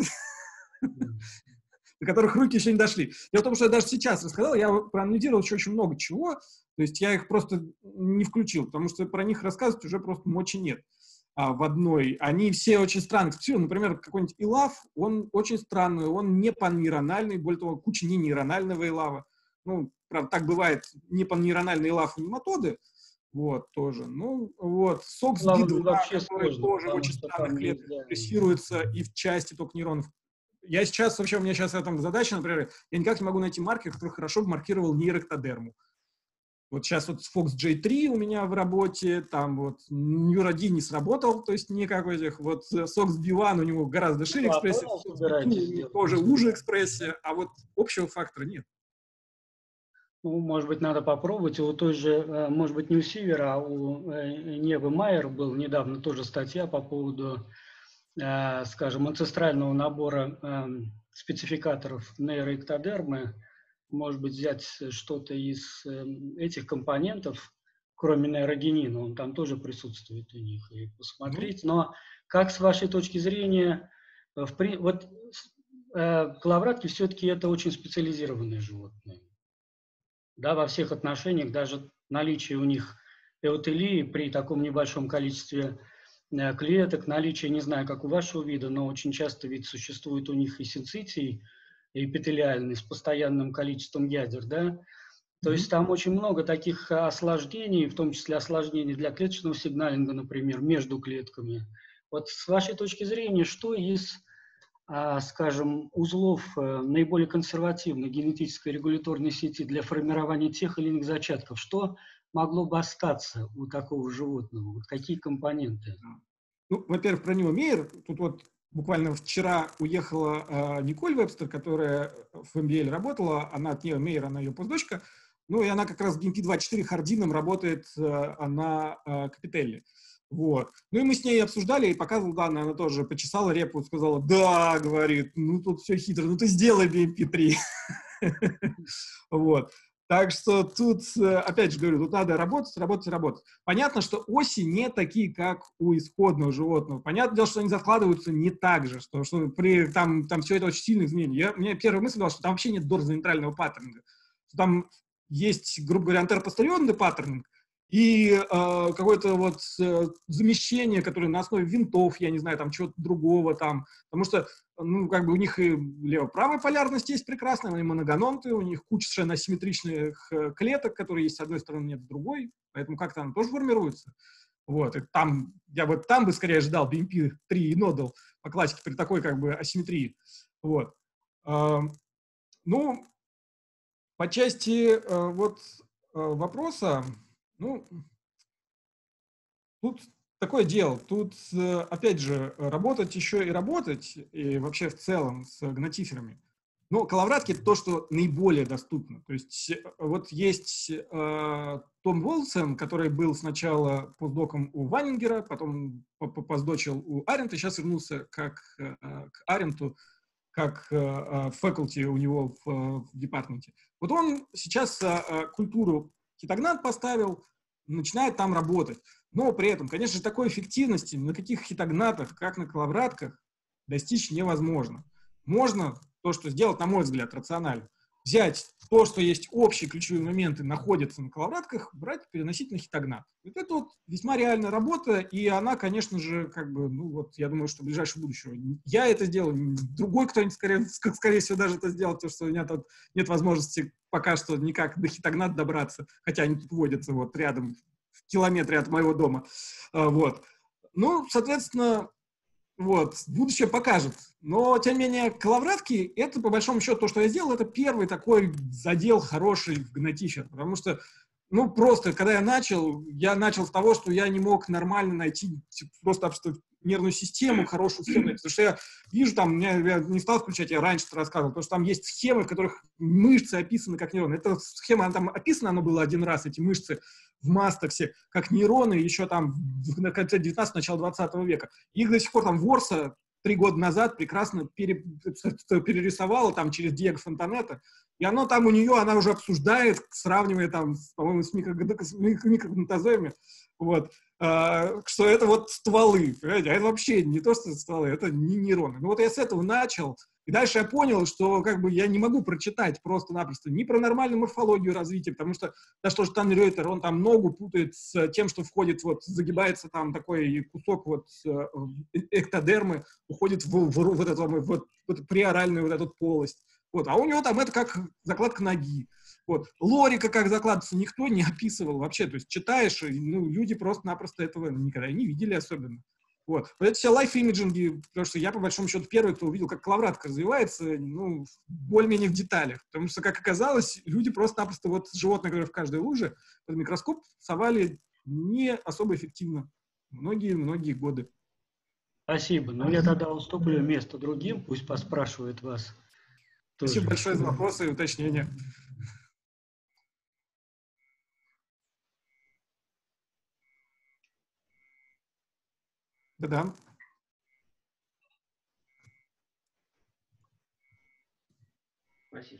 [SPEAKER 1] до которых руки еще не дошли. Дело в том, что я даже сейчас рассказал, я проанализировал еще очень много чего, то есть я их просто не включил, потому что про них рассказывать уже просто мочи нет а, в одной. Они все очень странные. Например, какой-нибудь илав, он очень странный, он не паннейрональный, более того, куча ненейронального илава. Ну, правда, так бывает, не паннейрональный илав у нематоды, вот, тоже. Ну, вот, сокс би два, который сложно, тоже в очень странных клетках экспрессируется и в части только нейронов. Я сейчас, вообще, у меня сейчас там задача, например, я никак не могу найти маркер, который хорошо бы маркировал нейроэктодерму. Вот сейчас вот фокс джей три у меня в работе, там вот Neurodin не сработал, то есть никак этих, вот сокс би один у него гораздо шире
[SPEAKER 5] ну,
[SPEAKER 1] экспрессия,
[SPEAKER 5] а
[SPEAKER 1] сокс би два у него тоже уже экспрессия, а вот общего фактора нет.
[SPEAKER 5] Ну, может быть, надо попробовать. У той же, может быть, не у Сивера, а у Невы Майер был недавно тоже статья по поводу, скажем, анцестрального набора спецификаторов нейроэктодермы. Может быть, взять что-то из этих компонентов, кроме нейрогенина, он там тоже присутствует у них, и посмотреть. Но как с вашей точки зрения, в, вот коловратки все-таки это очень специализированные животные. Да, во всех отношениях, даже наличие у них эутелии при таком небольшом количестве клеток, наличие, не знаю, как у вашего вида, но очень часто ведь существует у них и синцитий, эпителиальный, с постоянным количеством ядер, да, то есть там очень много таких осложнений, в том числе осложнений для клеточного сигналинга, например, между клетками. Вот с вашей точки зрения, что из, скажем, узлов наиболее консервативной генетической регуляторной сети для формирования тех или иных зачатков, что могло бы остаться у такого животного? Вот какие компоненты?
[SPEAKER 1] Ну, во-первых, про него Мейер, тут вот буквально вчера уехала э, Николь Вебстер, которая в эм ди эл работала, она от нее, Мейер, она ее постдочка, ну и она как раз би эм пи два точка четыре хардином работает э, на э, Капителле. Вот. Ну и мы с ней обсуждали, и показывал данные, она тоже почесала репу, сказала, да, говорит, ну тут все хитро, ну ты сделай би эм пи три. Вот. Так что тут, опять же говорю, тут надо работать, работать, работать. Понятно, что оси не такие, как у исходного животного. Понятное дело, что они закладываются не так же, что, что при, там, там все это очень сильно изменено. Я, у меня первая мысль была, что там вообще нет дорзовентрального паттернинга. Что там есть, грубо говоря, антеропостерионный паттернинг, и э, какое-то вот э, замещение, которое на основе винтов, я не знаю, там чего-то другого там, потому что, ну, как бы у них и лево-правая полярность есть прекрасная, они моногононты, у них куча совершенно асимметричных э, клеток, которые есть с одной стороны, нет с другой, поэтому как-то она тоже формируется. Вот, и там, я бы там бы скорее ждал би эм пи три и нодал по классике при такой как бы асимметрии. Вот. Э, ну, по части э, вот э, вопроса, ну, тут такое дело. Тут, э, опять же, работать еще и работать, и вообще в целом с гнотиферами. Ну, коловратки — это то, что наиболее доступно. То есть э, вот есть э, Том Уоллсон, который был сначала постдоком у Ванингера, потом постдочил у Арента, и сейчас вернулся как, э, к Аренту, как факультти у него в, в департаменте. Вот он сейчас э, культуру хитогнат поставил, начинает там работать. Но при этом, конечно же, такой эффективности на каких хитогнатах, как на коловратках, достичь невозможно. Можно то, что сделать, на мой взгляд, рационально. Взять то, что есть общие ключевые моменты, находятся на коловратках, брать, переносить на хитогнат. Вот это вот весьма реальная работа, и она, конечно же, как бы, ну вот, я думаю, что в ближайшем будущем. Я это сделаю, другой кто-нибудь, скорее, скорее всего, даже это сделает, потому что у меня тут нет возможности пока что никак до хитогнат добраться, хотя они тут водятся вот рядом, в километре от моего дома. Вот. Ну, соответственно, вот, будущее покажет. Но, тем не менее, коловратки — это, по большому счету, то, что я сделал, это первый такой задел хороший в гнотифер. Потому что, ну, просто, когда я начал, я начал с того, что я не мог нормально найти типа, просто нервную систему, хорошую схему. Потому что я вижу там, я, я не стал включать, я раньше это рассказывал, потому что там есть схемы, в которых мышцы описаны как нейроны. Эта схема, она там описана, она была один раз, эти мышцы в Мастоксе, как нейроны, еще там в конце девятнадцатого, начало двадцатого века. Их до сих пор там Ворса три года назад прекрасно пере, перерисовала там через Диего Фонтанетта, и оно там у нее, она уже обсуждает, сравнивая там, по-моему, с микрогнатозоями, вот, э, что это вот стволы, понимаете? А это вообще не то, что стволы, это не нейроны. Ну вот я с этого начал, и дальше я понял, что как бы я не могу прочитать просто-напросто ни про нормальную морфологию развития, потому что даже то, что Тан Рейтер, он там ногу путает с тем, что входит, вот, загибается там такой кусок вот эктодермы, уходит в, в, в, этот, вот, в эту преоральную вот эту полость. Вот. А у него там это как закладка ноги. Вот. Лорика как закладывается никто не описывал вообще. То есть читаешь, и, ну, люди просто-напросто этого никогда не видели особенно. Вот. Вот это все лайф-имиджинги, потому что я, по большому счету, первый, кто увидел, как коловратка развивается, ну, более-менее в деталях. Потому что, как оказалось, люди просто-напросто, вот животные, которые в каждой луже, под микроскоп совали не особо эффективно. Многие-многие годы.
[SPEAKER 5] Спасибо. Ну, я тогда уступлю место другим, пусть поспрашивают вас.
[SPEAKER 1] Спасибо
[SPEAKER 5] тоже.
[SPEAKER 1] большое за вопросы и уточнения. Да-да.
[SPEAKER 3] Спасибо.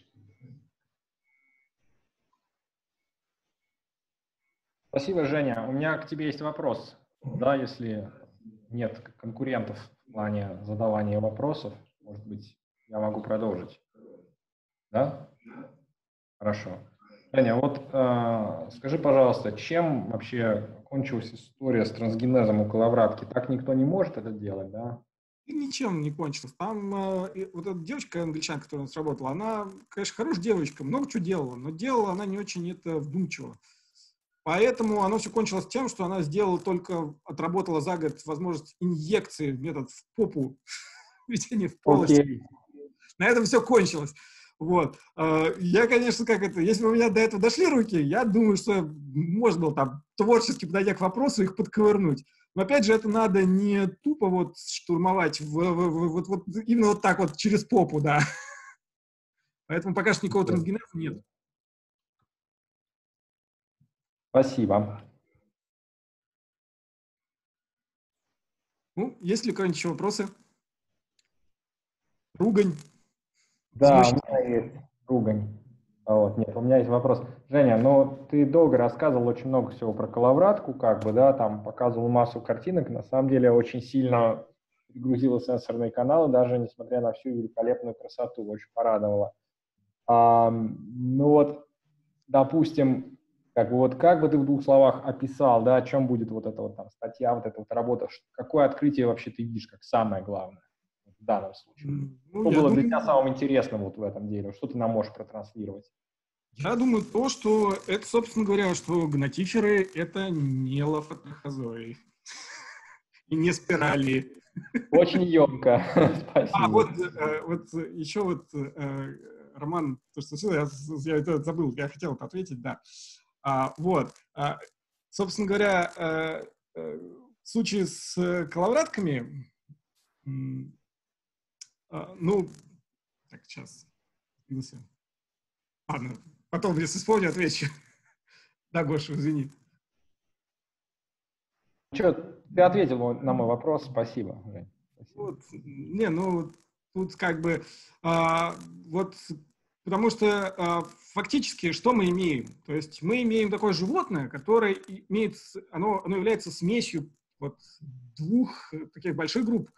[SPEAKER 6] Спасибо, Женя. У меня к тебе есть вопрос. Да, если нет конкурентов в плане задавания вопросов, может быть, я могу продолжить. Да? Хорошо. Женя, вот э, скажи, пожалуйста, чем вообще кончилась история с трансгенезом у коловратки? Так никто не может это делать, да?
[SPEAKER 1] И ничем не кончилось. Там э, вот эта девочка, англичанка, которая у нас работала, она, конечно, хорошая девочка, много чего делала, но делала она не очень это вдумчиво. Поэтому оно все кончилось тем, что она сделала только, отработала за год возможность инъекции, метод в попу, введение в полость. Okay. На этом все кончилось. Вот. Я, конечно, как это, если бы у меня до этого дошли руки, я думаю, что можно было там творчески подойдя к вопросу, их подковырнуть. Но опять же, это надо не тупо вот штурмовать, в, в, в, вот, вот, именно вот так вот через попу, да. Поэтому пока что никакого трансгенеза нет.
[SPEAKER 6] Спасибо.
[SPEAKER 1] Ну, есть ли какие-нибудь еще вопросы? Ругань.
[SPEAKER 6] Да, у меня есть ругань. Вот, нет, у меня есть вопрос. Женя, ну ты долго рассказывал очень много всего про коловратку, как бы, да, там показывал массу картинок. На самом деле очень сильно перегрузила сенсорные каналы, даже несмотря на всю великолепную красоту, очень порадовало. А, ну вот, допустим, Как бы вот как бы ты в двух словах описал, да, о чем будет вот эта вот там статья, вот эта вот работа, ш- какое открытие вообще ты видишь как самое главное в данном случае?
[SPEAKER 1] М,
[SPEAKER 6] Что
[SPEAKER 1] Ну, я
[SPEAKER 6] было для тебя
[SPEAKER 1] думаю,
[SPEAKER 6] самым интересным вот в этом деле? Что ты нам можешь протранслировать?
[SPEAKER 1] я думаю то, что это, собственно говоря, что гнатиферы — это не лафатохозои и не спирали.
[SPEAKER 6] Очень емко,
[SPEAKER 1] А,
[SPEAKER 6] спасибо.
[SPEAKER 1] вот, э, вот э, еще вот, э, Роман, то, что спросил, я, я это забыл, я хотел это ответить, да. А, вот, а, собственно говоря, э, э, в случае с э, коловратками, м, а, ну, так, сейчас, сбился. Ладно, потом, если вспомню, отвечу. Да, Гоша, извини.
[SPEAKER 6] Че, ты ответил мой- на мой вопрос, спасибо. Жень, спасибо.
[SPEAKER 1] Вот, не, ну, тут как бы, а, вот, потому что а, фактически что мы имеем? То есть мы имеем такое животное, которое имеет, с- оно, оно является смесью вот двух э, таких больших групп.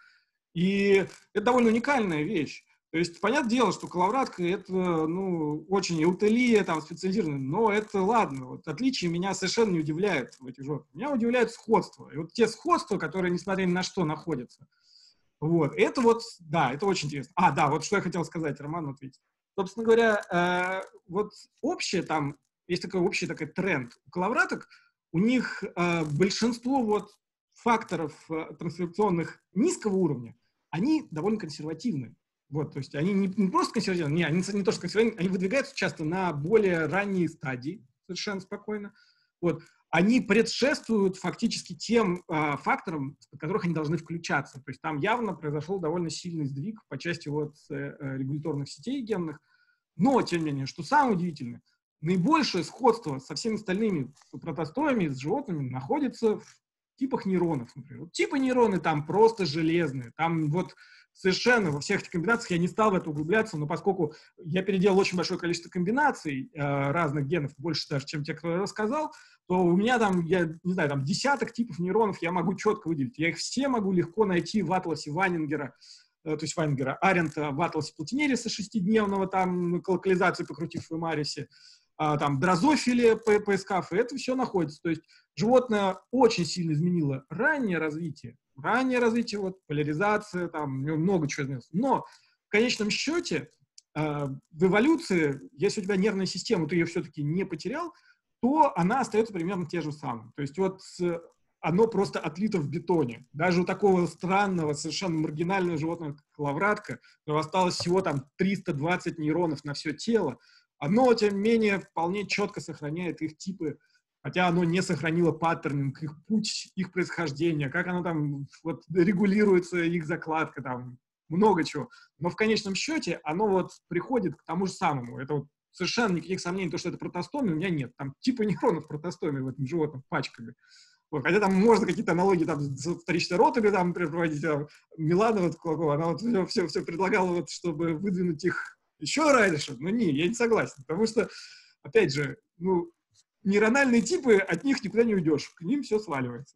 [SPEAKER 1] И это довольно уникальная вещь. То есть, понятное дело, что коловратка — это, ну, очень эутелия, там, специализированная, но это ладно. Вот отличия меня совершенно не удивляют в этих животных. Меня удивляет сходство. И вот те сходства, которые, несмотря ни на что, находятся. Вот, это вот, да, это очень интересно. А, да, вот что я хотел сказать, Роман ответил. Собственно говоря, э, вот общее там, есть такой общий такой тренд. У коловраток, у них э, большинство вот факторов э, трансляционных низкого уровня, они довольно консервативны. Вот, то есть они не, не просто консервативны, не, они не то, что консервативны, они выдвигаются часто на более ранние стадии, совершенно спокойно. Вот, они предшествуют фактически тем э, факторам, под которых они должны включаться. То есть там явно произошел довольно сильный сдвиг по части вот, э, регуляторных сетей генных. Но, тем не менее, что самое удивительное, наибольшее сходство со всеми остальными протостоями, с животными, находится в типах нейронов, например. Вот типы нейроны там просто железные. Там вот совершенно во всех этих комбинациях я не стал в это углубляться, но поскольку я переделал очень большое количество комбинаций э, разных генов, больше даже, чем те, кто я рассказал, то у меня там, я не знаю, там десяток типов нейронов я могу четко выделить. Я их все могу легко найти в атласе Ванингера, э, то есть Ванингера, Арента в атласе Платинериса шестидневного, там, локализации покрутив в Эмарисе, а, там, дрозофилия, поискав, и это все находится. То есть животное очень сильно изменило раннее развитие, раннее развитие, вот, поляризация, там, много чего изменилось. Но в конечном счете э, в эволюции, если у тебя нервная система, ты ее все-таки не потерял, то она остается примерно те же самые. То есть вот оно просто отлито в бетоне. Даже у такого странного, совершенно маргинального животного, как коловратка, у него осталось всего там триста двадцать нейронов на все тело, оно, тем не менее, вполне четко сохраняет их типы, хотя оно не сохранило паттернинг, их путь, их происхождение, как оно там вот, регулируется, их закладка, там много чего. Но в конечном счете оно вот приходит к тому же самому. Это вот совершенно никаких сомнений, то, что это протостоми, у меня нет. Там типа нейронов протостоми в этом животном пачками. Вот, хотя там можно какие-то аналогии там, с вторичной ротами там, проводить. Там, Милана, вот, Кулакова, она вот все, все, все предлагала, вот, чтобы выдвинуть их еще раньше. Но не, я не согласен. Потому что, опять же, ну, нейрональные типы, от них никуда не уйдешь. К ним все сваливается.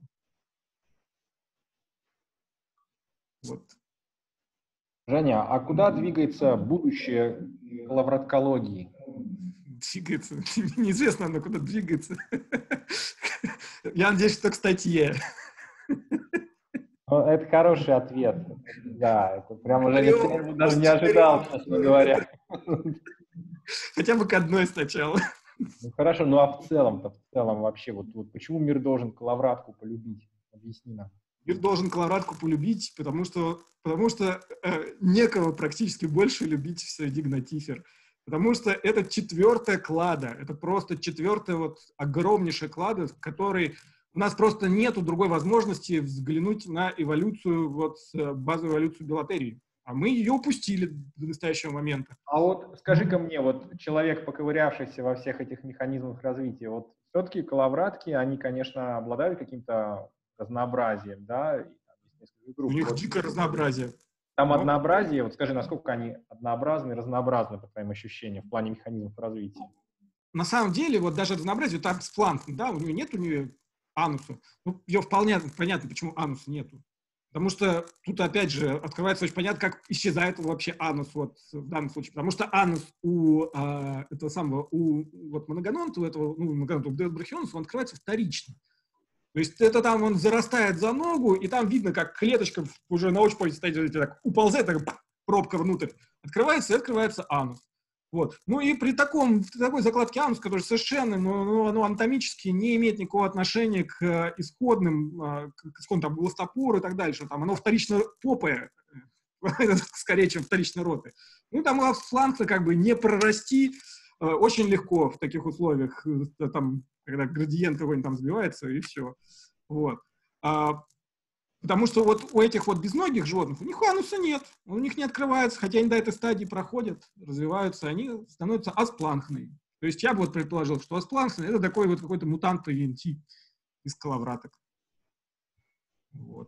[SPEAKER 1] Вот.
[SPEAKER 6] Женя, а куда двигается будущее коловраткологии?
[SPEAKER 1] Двигается. Неизвестно, оно куда двигается. Я надеюсь, что к статье.
[SPEAKER 6] Это хороший ответ. Да, это прям уже я даже не ожидал, честно говоря.
[SPEAKER 1] Хотя бы к одной сначала.
[SPEAKER 6] Ну хорошо, ну а в целом-то, в целом вообще, вот, вот почему мир должен коловратку полюбить? Объясни нам.
[SPEAKER 1] Мир должен коловратку полюбить, потому что, потому что э, некого практически больше любить среди гнатифер. Потому что это четвертая клада, это просто четвертая вот огромнейшая клада, в которой у нас просто нету другой возможности взглянуть на эволюцию, вот базовую эволюцию белотерии. А мы ее упустили до настоящего момента.
[SPEAKER 6] А вот скажи-ка мне, вот человек, поковырявшийся во всех этих механизмах развития, вот все-таки коловратки, они, конечно, обладают каким-то разнообразием, да? И, там, есть несколько групп.
[SPEAKER 1] У них
[SPEAKER 6] вот,
[SPEAKER 1] дикое разнообразие.
[SPEAKER 6] там
[SPEAKER 1] Но...
[SPEAKER 6] однообразие, вот скажи, насколько они однообразны и разнообразны, по твоим ощущениям, в плане механизмов развития?
[SPEAKER 1] На самом деле, вот даже разнообразие, вот апспланктон, да, у нее нет у нее ануса. Ну, ее вполне понятно, почему ануса нету. Потому что тут, опять же, открывается очень понятно, как исчезает вообще анус вот в данном случае. Потому что анус у а, этого самого, у вот моногононта, у этого, ну, моногононта, у брахионуса, он открывается вторично. То есть это там он зарастает за ногу, и там видно, как клеточка уже на очень поздней стадии так уползает, так, пробка внутрь, открывается и открывается анус. Вот. Ну и при таком, при такой закладке анус, который совершенно, ну, ну, оно анатомически не имеет никакого отношения к исходным, к исходным там, гластопору и так дальше, там оно вторично попое, скорее, чем вторично роты. Ну там фланца как бы не прорасти очень легко в таких условиях, там, когда градиент какой-нибудь там сбивается, и все. Вот. А, потому что вот у этих вот безногих животных, у них ануса нет, у них не открывается, хотя они до этой стадии проходят, развиваются, они становятся аспланхными. То есть я бы вот предположил, что аспланхны — это такой вот какой-то мутант и эн ти из коловраток. Вот.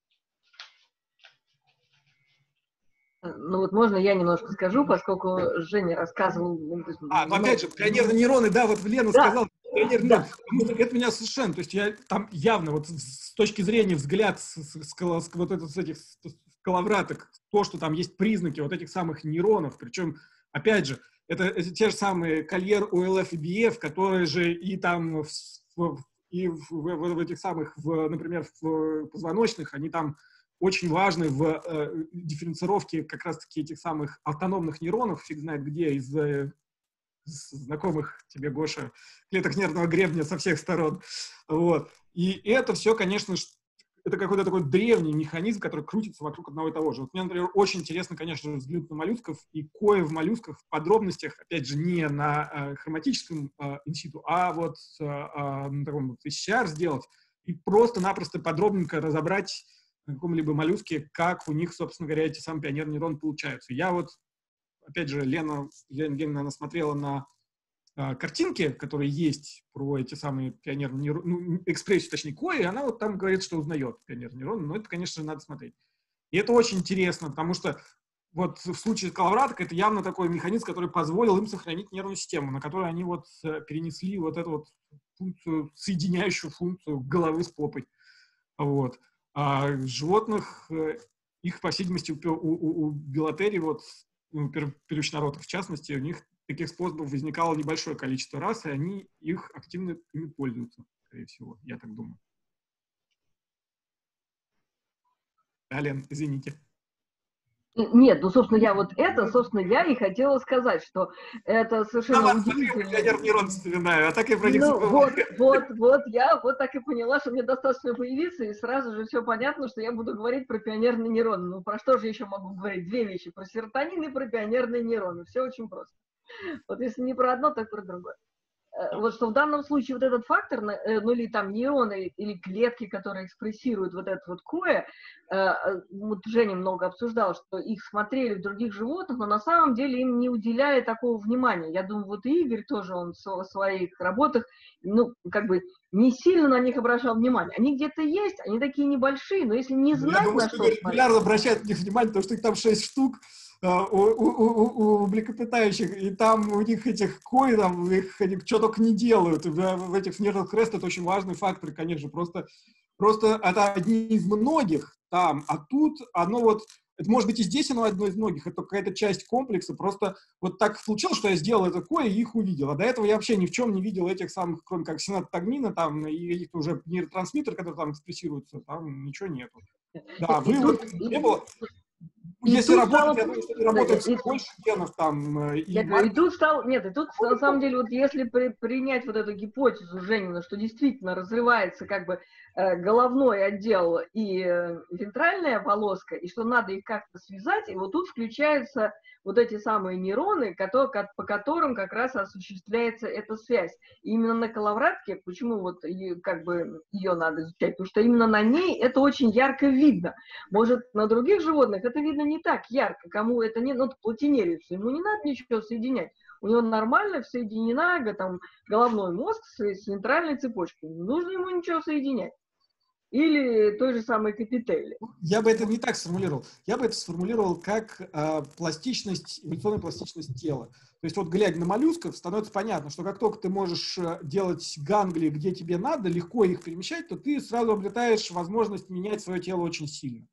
[SPEAKER 2] Ну вот можно я немножко скажу, поскольку Женя рассказывал...
[SPEAKER 1] А, ну опять же, пионерные нейроны, да, вот Лена да. сказала, пионерные
[SPEAKER 2] да.
[SPEAKER 1] нейроны, это меня совершенно, то есть я там явно вот с точки зрения взгляд с, с, с, с, вот это, с этих с коловраток, то, что там есть признаки вот этих самых нейронов, причем, опять же, это, это те же самые Кольер, о эл эф и би эф, которые же и там в, в, и в, в, в этих самых, в, например, в позвоночных, они там очень важны в э, дифференцировке как раз-таки этих самых автономных нейронов, фиг знает где, из э, знакомых тебе, Гоша, клеток нервного гребня со всех сторон. Вот. И это все, конечно, это какой-то такой древний механизм, который крутится вокруг одного и того же. Вот мне, например, очень интересно, конечно, взглянуть на моллюсков, и кое в моллюсках в подробностях, опять же, не на э, хроматическом э, инситу, а вот э, э, на таком вот эйч си ар сделать, и просто-напросто подробненько разобрать на каком-либо моллюске, как у них, собственно говоря, эти самые пионерные нейроны получаются. Я вот, опять же, Лена, Лена Евгеньевна, она смотрела на э, картинки, которые есть про эти самые пионерные нейроны, ну, экспрессию, точнее, кои, и она вот там говорит, что узнает пионерные нейроны, но это, конечно, надо смотреть. И это очень интересно, потому что вот в случае с коловраток это явно такой механизм, который позволил им сохранить нервную систему, на которой они вот перенесли вот эту вот функцию, соединяющую функцию головы с попой. Вот. А животных, их, по всей видимости, у, у, у белотерий, вот, у перечнородных в частности, у них таких способов возникало небольшое количество раз, и они их активно ими пользуются, скорее всего, я так думаю. Да, Лен, извините.
[SPEAKER 2] Нет, ну, собственно, я вот это, собственно, я и хотела сказать, что это совершенно
[SPEAKER 1] а
[SPEAKER 2] удивительно.
[SPEAKER 1] Я нейрон вспоминаю, а так и про них
[SPEAKER 2] ну, вот, вот, вот, я вот так и поняла, что мне достаточно появиться, и сразу же все понятно, что я буду говорить про пионерные нейроны. Ну, про что же еще могу говорить? Две вещи, про серотонин и про пионерные нейроны. Все очень просто. Вот если не про одно, так про другое. Вот что в данном случае вот этот фактор, ну или там нейроны, или клетки, которые экспрессируют вот этот вот коэ, вот Женя много обсуждал, что их смотрели в других животных, но на самом деле им не уделяли такого внимания. Я думаю, вот и Игорь тоже, он в своих работах, ну, как бы не сильно на них обращал внимание. Они где-то есть, они такие небольшие, но если не знать,
[SPEAKER 1] я думаю,
[SPEAKER 2] на
[SPEAKER 1] что
[SPEAKER 2] что
[SPEAKER 1] Игорь регулярно обращает на них внимание, потому что их там шесть штук, У, у, у, у млекопитающих, и там у них этих кой, там, их, они что только не делают. В, в этих нервных крест это очень важный фактор, конечно. Просто, просто это одни из многих там, а тут оно вот, это может быть и здесь оно одно из многих, это какая-то часть комплекса. Просто вот так получилось, что я сделал это кой и их увидел. А до этого я вообще ни в чем не видел этих самых, кроме как синатогмина там, и каких-то уже нейротрансмиттеров, которые там экспрессируются, там ничего нету. Да, вывод не было.
[SPEAKER 2] И
[SPEAKER 1] Если работать,
[SPEAKER 2] стало...
[SPEAKER 1] я думаю, что это работает
[SPEAKER 2] да,
[SPEAKER 1] с больше генов там. И,
[SPEAKER 2] я говорю, и тут стал, нет, и тут на самом деле, вот если при, принять вот эту гипотезу Женина, что действительно разрывается как бы э, головной отдел и э, вентральная полоска, и что надо их как-то связать, и вот тут включаются вот эти самые нейроны, которые, как, по которым как раз осуществляется эта связь. И именно на коловратке, почему вот ее, как бы ее надо изучать, потому что именно на ней это очень ярко видно. Может, на других животных это видно не так ярко, кому это не, ну, платинериусу, ему не надо ничего соединять. У него нормально соединена там, головной мозг с, с центральной цепочкой, не нужно ему ничего соединять. Или той же самой капители.
[SPEAKER 1] Я бы это не так сформулировал. Я бы это сформулировал как э, пластичность, эволюционная пластичность тела. То есть вот глядя на моллюсков, становится понятно, что как только ты можешь делать ганглии, где тебе надо, легко их перемещать, то ты сразу обретаешь возможность менять свое тело очень сильно.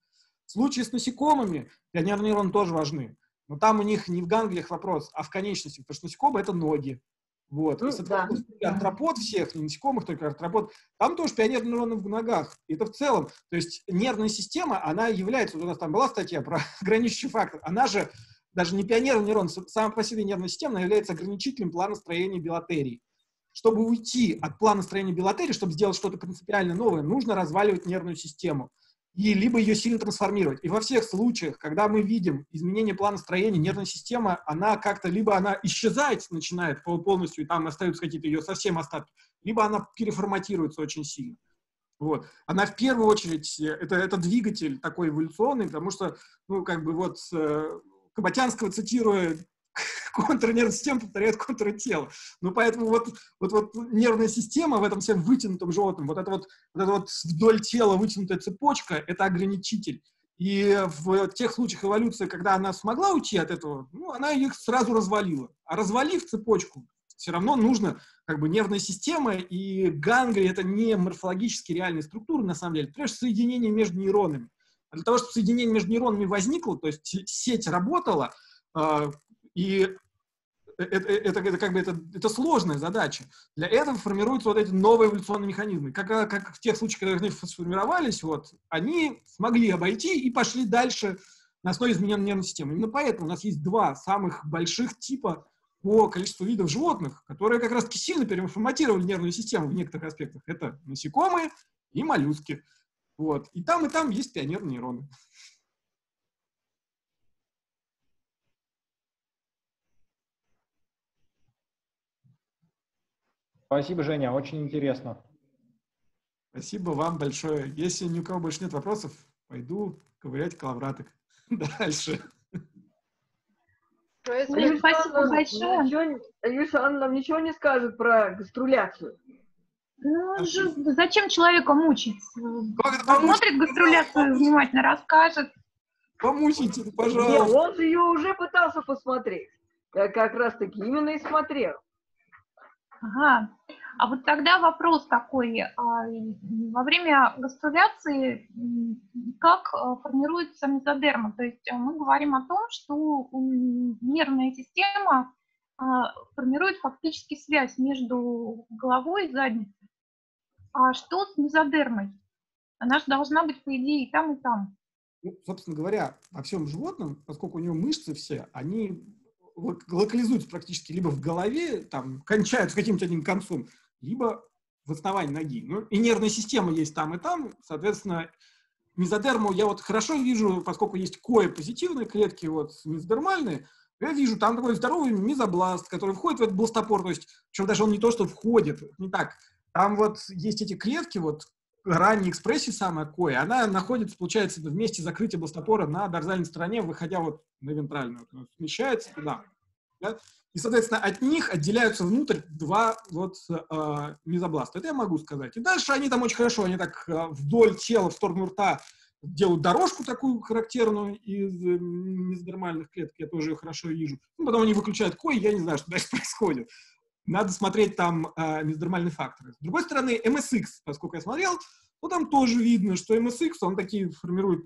[SPEAKER 1] В случае с насекомыми пионерные нейроны тоже важны. Но там у них не в ганглиях вопрос, а в конечностях, потому что насекомые — это ноги. Вот.
[SPEAKER 2] Ну,
[SPEAKER 1] И, соответственно,
[SPEAKER 2] да.
[SPEAKER 1] артропод всех, не насекомых, только артропод, там тоже пионерные нейроны в ногах. И это в целом, то есть нервная система, она является, вот у нас там была статья про ограничивающий фактор, она же даже не пионерный нейрон, сама по себе нервная система, она является ограничителем плана строения билатерии. Чтобы уйти от плана строения билатерии, чтобы сделать что-то принципиально новое, нужно разваливать нервную систему. И либо ее сильно трансформировать. И во всех случаях, когда мы видим изменение плана строения, нервная система, она как-то, либо она исчезает, начинает полностью, и там остаются какие-то ее совсем остатки, либо она переформатируется очень сильно. Вот. Она в первую очередь, это, это двигатель такой эволюционный, потому что, ну, как бы вот, э, Кабатянского цитируя, контур нервной системы повторяет контуры тела. Ну, поэтому вот, вот, вот нервная система в этом всем вытянутом животном, вот это вот, вот, это вот вдоль тела вытянутая цепочка, это ограничитель. И в тех случаях эволюции, когда она смогла уйти от этого, ну, она их сразу развалила. А развалив цепочку, все равно нужно, как бы, нервная система и ганглии — это не морфологически реальные структуры, на самом деле, это просто соединение между нейронами. А для того, чтобы соединение между нейронами возникло, то есть сеть работала, и это, это, это, как бы, это, это сложная задача. Для этого формируются вот эти новые эволюционные механизмы. Как, как в тех случаях, когда они сформировались, вот, они смогли обойти и пошли дальше на основе измененной нервной системы. Именно поэтому у нас есть два самых больших типа по количеству видов животных, которые как раз-таки сильно переформатировали нервную систему в некоторых аспектах. Это насекомые и моллюски. Вот. И там, и там есть пионерные нейроны.
[SPEAKER 6] Спасибо, Женя, очень интересно.
[SPEAKER 1] Спасибо вам большое. Если ни у кого больше нет вопросов, пойду ковырять коловраток. Дальше.
[SPEAKER 4] Ну, спасибо большое.
[SPEAKER 2] Аюша, Анна нам ничего не скажет про гаструляцию.
[SPEAKER 4] Ну, же, зачем человека мучить?
[SPEAKER 1] Как
[SPEAKER 4] Посмотрит гаструляцию, внимательно расскажет.
[SPEAKER 1] Помучите, пожалуйста.
[SPEAKER 2] Нет, он же ее уже пытался посмотреть. Я как раз-таки именно и смотрел.
[SPEAKER 4] Ага. А вот тогда вопрос такой. Во время гаструляции как формируется мезодерма? То есть мы говорим о том, что нервная система формирует фактически связь между головой и задницей. А что с мезодермой? Она же должна быть, по идее, и там, и там.
[SPEAKER 1] Ну, собственно говоря, во всем животном, поскольку у него мышцы все, они локализуются практически либо в голове, там, кончаются каким-то одним концом, либо в основании ноги. Ну, и нервная система есть там и там, соответственно, мезодерму я вот хорошо вижу, поскольку есть коэ-позитивные клетки, вот, мезодермальные, я вижу там такой здоровый мезобласт, который входит в этот бластопор, то есть, причем даже он не то, что входит, не так, там вот есть эти клетки, вот, ранней экспрессии самая коэ, она находится, получается, в месте закрытия бластопора на дорзальной стороне, выходя вот на вентральную, смещается туда. Да? И, соответственно, от них отделяются внутрь два вот э, мезобласта. Это я могу сказать. И дальше они там очень хорошо, они так э, вдоль тела, в сторону рта делают дорожку такую характерную из э, мезодермальных клеток, я тоже ее хорошо вижу. Ну, потом они выключают коэ, я не знаю, что дальше происходит. Надо смотреть там э, мезодермальные факторы. С другой стороны, эм эс икс, поскольку я смотрел, то там тоже видно, что эм эс икс, он такие формирует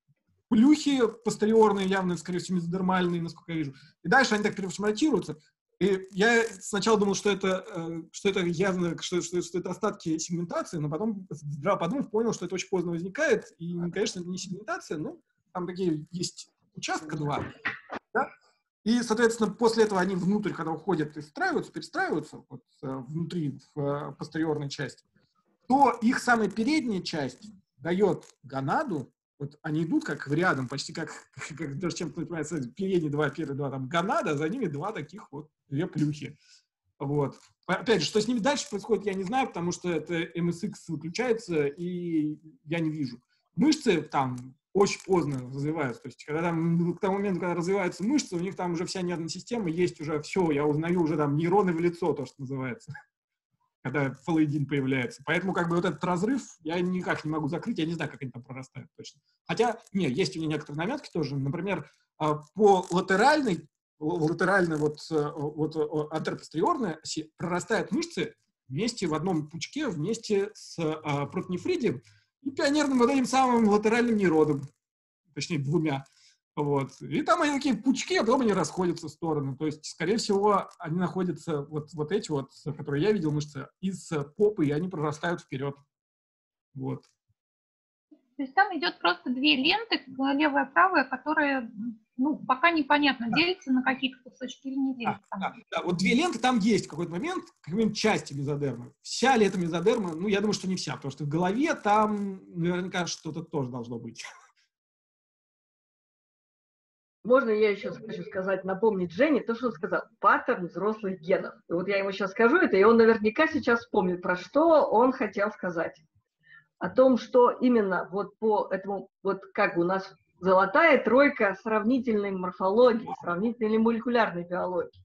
[SPEAKER 1] плюхи постериорные, явно, скорее всего, мезодермальные, насколько я вижу. И дальше они так переформатируются. И я сначала думал, что это, э, что это явно, что, что, что это остатки сегментации, но потом, здраво подумав, понял, что это очень поздно возникает. И, конечно, не сегментация, но там такие есть участка два. Да? И, соответственно, после этого они внутрь, когда уходят и встраиваются, перестраиваются вот, внутри, в постериорной части, то их самая передняя часть дает гонаду, вот они идут как в рядом, почти как, как даже чем-то напоминает, передние два, первые два там гонада, а за ними два таких вот, две плюхи. Вот. Опять же, что с ними дальше происходит, я не знаю, потому что это эм эс икс выключается, и я не вижу. Мышцы там очень поздно развиваются. То есть, когда там, к тому моменту, когда развиваются мышцы, у них там уже вся нервная система, есть уже все, я узнаю уже там нейроны в лицо, то, что называется, когда фалоидин появляется. Поэтому как бы вот этот разрыв я никак не могу закрыть, я не знаю, как они там прорастают точно. Хотя, нет, есть у меня некоторые наметки тоже. Например, по латеральной, латеральной вот, вот антеропостериорной оси прорастают мышцы вместе в одном пучке, вместе с протонефридием и пионерным вот этим самым латеральным нейродом. точнее, двумя. Вот. И там они такие пучки, а потом они расходятся в стороны. То есть, скорее всего, они находятся, вот, вот эти вот, которые я видел, мышцы, из попы, и они прорастают вперед. Вот.
[SPEAKER 4] То есть там идет просто две ленты, левая и правая, которые, ну, пока непонятно, да. делятся на какие-то кусочки или не делятся.
[SPEAKER 1] Да, да, да, вот две ленты там есть в какой-то момент, какой-нибудь части мезодермы. Вся ли это мезодерма? Ну, я думаю, что не вся, потому что в голове там наверняка что-то тоже должно быть.
[SPEAKER 2] Можно я еще хочу сказать, напомнить Жене то, что он сказал, паттерн взрослых генов. И вот я ему сейчас скажу это, и он наверняка сейчас вспомнит, про что он хотел сказать. О том, что именно вот по этому, вот как у нас золотая тройка сравнительной морфологии, сравнительной молекулярной биологии.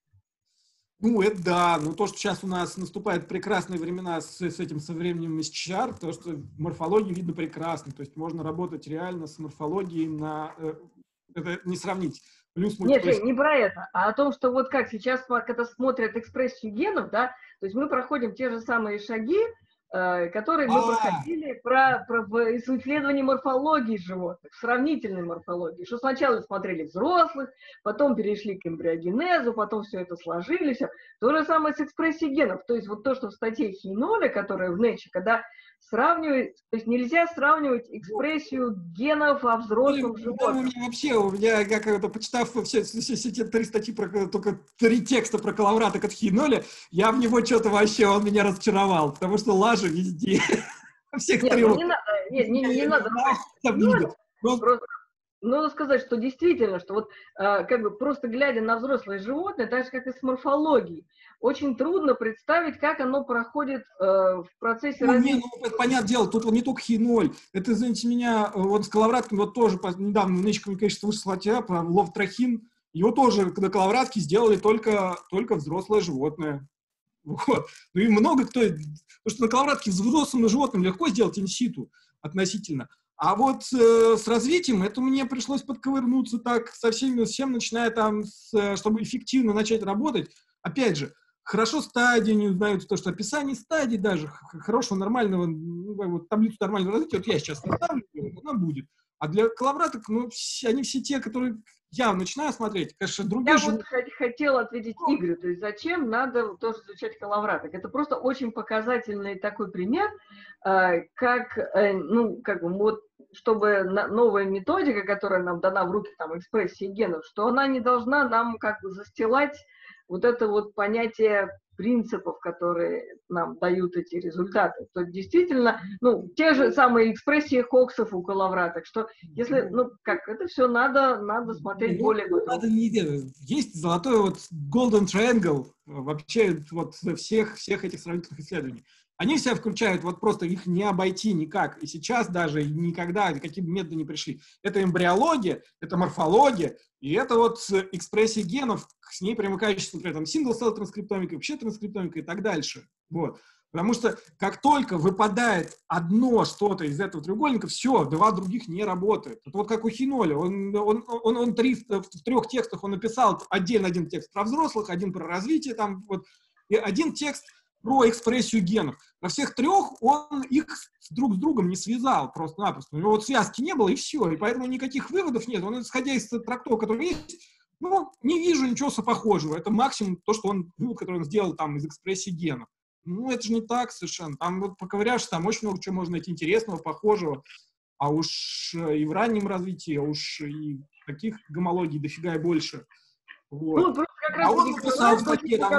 [SPEAKER 1] Ну, это да, но то, что сейчас у нас наступают прекрасные времена с, с этим со временем эс эйч ар, то, что морфологию видно прекрасно, то есть можно работать реально с морфологией на... Это не сравнить. Плюс
[SPEAKER 2] Нет, Жень, не про это, а о том, что вот как сейчас, когда смотрят экспрессию генов, да, то есть мы проходим те же самые шаги, э, которые мы А-а-а. проходили про, про, в исследовании морфологии животных, сравнительной морфологии, что сначала смотрели взрослых, потом перешли к эмбриогенезу, потом все это сложили, все. То же самое с экспрессией генов, то есть вот то, что в статье Хейноля, которая в Nature, когда сравнивать, то есть нельзя сравнивать экспрессию генов во взрослом ну, животном.
[SPEAKER 1] У меня вообще, у меня, как это, почитав все, все, все эти три статьи, про, только три текста про коловраток от Хейноля, я в него что-то вообще, он меня разочаровал, потому что лажа везде. Всех
[SPEAKER 2] нет,
[SPEAKER 1] трех.
[SPEAKER 2] Ну, не надо, нет, не, не, не надо. Просто надо сказать, что действительно, что вот э, как бы просто глядя на взрослое животное, так же как и с морфологией, очень трудно представить, как оно проходит э, в процессе
[SPEAKER 1] ну,
[SPEAKER 2] развития.
[SPEAKER 1] Не, ну, это понятное дело, тут вот не только Хейноль, это, извините меня, вот с коловратками, вот тоже недавно в Nature Communications вышла статья про ловтрахин, его тоже, когда коловратки сделали только, только взрослое животное. Вот. Ну и много кто, потому что на коловратке взрослым животным легко сделать инситу относительно. А вот э, с развитием это мне пришлось подковырнуться так со всеми, всем начиная там, с, чтобы эффективно начать работать. Опять же, хорошо стадии не узнают, то, что описание стадий даже хорошего, нормального, ну, вот, таблицу нормального развития, вот я сейчас составлю, она будет. А для коловраток, ну, все, они все те, которые я начинаю смотреть, конечно, другие...
[SPEAKER 2] Я
[SPEAKER 1] же...
[SPEAKER 2] вот хотела ответить Игорю, то есть зачем надо тоже изучать коловраток? Это просто очень показательный такой пример, как, ну, как бы, вот, чтобы новая методика, которая нам дана в руки, там, экспрессии генов, что она не должна нам как бы застилать вот это вот понятие принципов, которые нам дают эти результаты. То действительно, ну, те же самые экспрессии Хоксов у коловраток, что если, ну, как, это все надо, надо смотреть ну, более...
[SPEAKER 1] Надо не делать. Есть золотой вот golden triangle вообще вот всех, всех этих сравнительных исследований. Они все включают, вот просто их не обойти никак. И сейчас даже и никогда какие бы методы не пришли. Это эмбриология, это морфология, и это вот экспрессия генов, с ней примыкающая, например, там, сингл-селл транскриптомика, вообще транскриптомика и так дальше. Вот. Потому что как только выпадает одно что-то из этого треугольника, все, два других не работают. Это вот как у Хейноля. Он, он, он, он три, в трех текстах он написал отдельно один текст про взрослых, один про развитие, там, вот, и один текст про экспрессию генов. Во всех трех он их друг с другом не связал просто-напросто. У него вот связки не было, и все. И поэтому никаких выводов нет. Он, исходя из трактовок, которые есть, ну, не вижу ничего сопохожего. Это максимум то, что он, вывод, который он сделал там из экспрессии генов. Ну, это же не так совершенно. Там вот поковыряешься, там очень много чего можно найти интересного, похожего. А уж и в раннем развитии, а уж и таких гомологий дофига и больше. Вот.
[SPEAKER 2] Ну, просто как раз
[SPEAKER 1] а он написал в статье, там,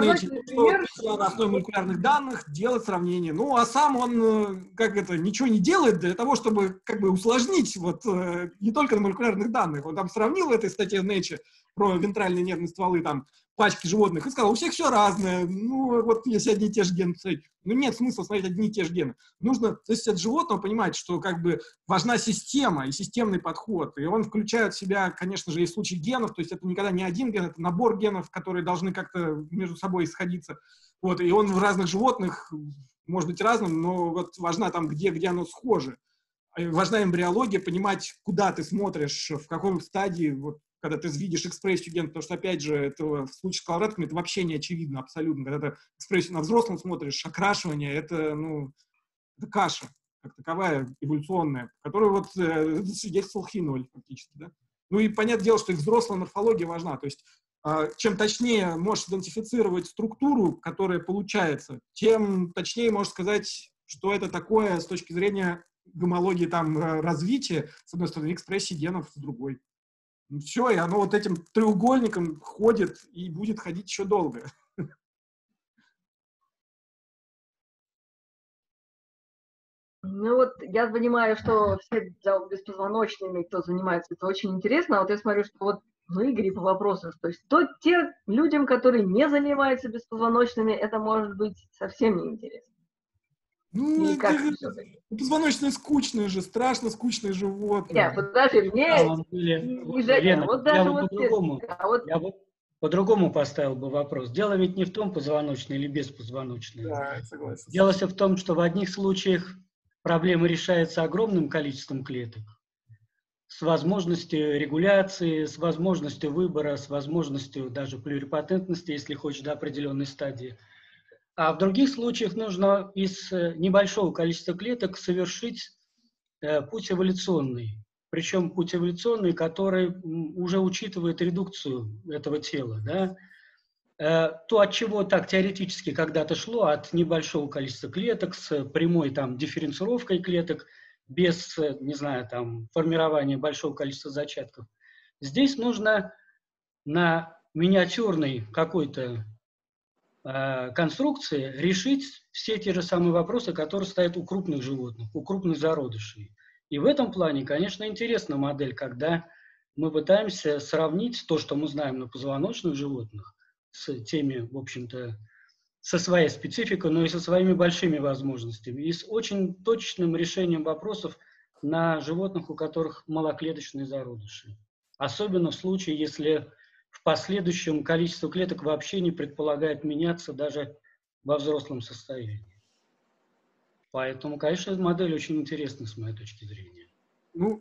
[SPEAKER 1] что на основе молекулярных данных делать сравнение. Ну, а сам он, как это, ничего не делает для того, чтобы, как бы, усложнить, вот, не только на молекулярных данных. Он там сравнил в этой статье в Nature про вентральные нервные стволы, там, пачки животных, и сказал, у всех все разное. Ну, вот если одни и те же гены смотреть. Ну, нет смысла смотреть одни и те же гены. Нужно, то есть от животного понимать, что, как бы, важна система и системный подход. И он включает в себя, конечно же, и случай генов, то есть это никогда не один ген, это набор генов, которые должны как-то между собой сходиться. Вот, и он в разных животных может быть разным, но вот важна там, где, где оно схоже. Важна эмбриология, понимать, куда ты смотришь, в каком стадии, вот, когда ты видишь экспрессию гена, потому что, опять же, это, в случае с коловратками это вообще не очевидно абсолютно. Когда ты экспрессию на взрослом смотришь, окрашивание, это, ну, это каша как таковая, эволюционная, которую вот э, свидетельствовал Хиноль фактически, да. Ну и понятное дело, что и взрослая морфология важна, то есть э, чем точнее можешь идентифицировать структуру, которая получается, тем точнее можешь сказать, что это такое с точки зрения гомологии там развития, с одной стороны, экспрессии генов с другой. Ну, все, и оно вот этим треугольником ходит и будет ходить еще долго.
[SPEAKER 2] Ну вот я понимаю, что все беспозвоночными, кто занимается, это очень интересно. А вот я смотрю, что вот в Игоре по вопросу, то есть то те людям, которые не занимаются беспозвоночными, это может быть совсем неинтересно.
[SPEAKER 1] Ну,
[SPEAKER 2] Или как
[SPEAKER 1] это,
[SPEAKER 2] все-таки?
[SPEAKER 1] позвоночные скучные же, страшно скучные животные.
[SPEAKER 2] Нет, подожди, мне
[SPEAKER 5] На самом деле,
[SPEAKER 2] и,
[SPEAKER 5] вот,
[SPEAKER 2] и Женя,
[SPEAKER 5] Лена,
[SPEAKER 2] вот
[SPEAKER 5] я
[SPEAKER 2] даже
[SPEAKER 5] вот
[SPEAKER 2] вот
[SPEAKER 5] по-другому,
[SPEAKER 2] те- а вот
[SPEAKER 5] я бы по-другому поставил бы вопрос. Дело ведь не в том, позвоночные или беспозвоночные.
[SPEAKER 1] Да, согласен.
[SPEAKER 5] Дело все в том, что в одних случаях проблема решается огромным количеством клеток, с возможностью регуляции, с возможностью выбора, с возможностью даже плюрипатентности, если хочешь, до определенной стадии. А в других случаях нужно из небольшого количества клеток совершить э, путь эволюционный. Причем путь эволюционный, который уже учитывает редукцию этого тела. Да? Э, то, от чего так теоретически когда-то шло, от небольшого количества клеток с прямой там, дифференцировкой клеток, без, не знаю, там, формирования большого количества зачатков. Здесь нужно на миниатюрной какой-то э, конструкции решить все те же самые вопросы, которые стоят у крупных животных, у крупных зародышей. И в этом плане, конечно, интересна модель, когда мы пытаемся сравнить то, что мы знаем на позвоночных животных, с теми, в общем-то, со своей спецификой, но и со своими большими возможностями, и с очень точным решением вопросов на животных, у которых малоклеточные зародыши. Особенно в случае, если в последующем количество клеток вообще не предполагает меняться даже во взрослом состоянии. Поэтому, конечно, эта модель очень интересна с моей точки зрения.
[SPEAKER 1] Ну,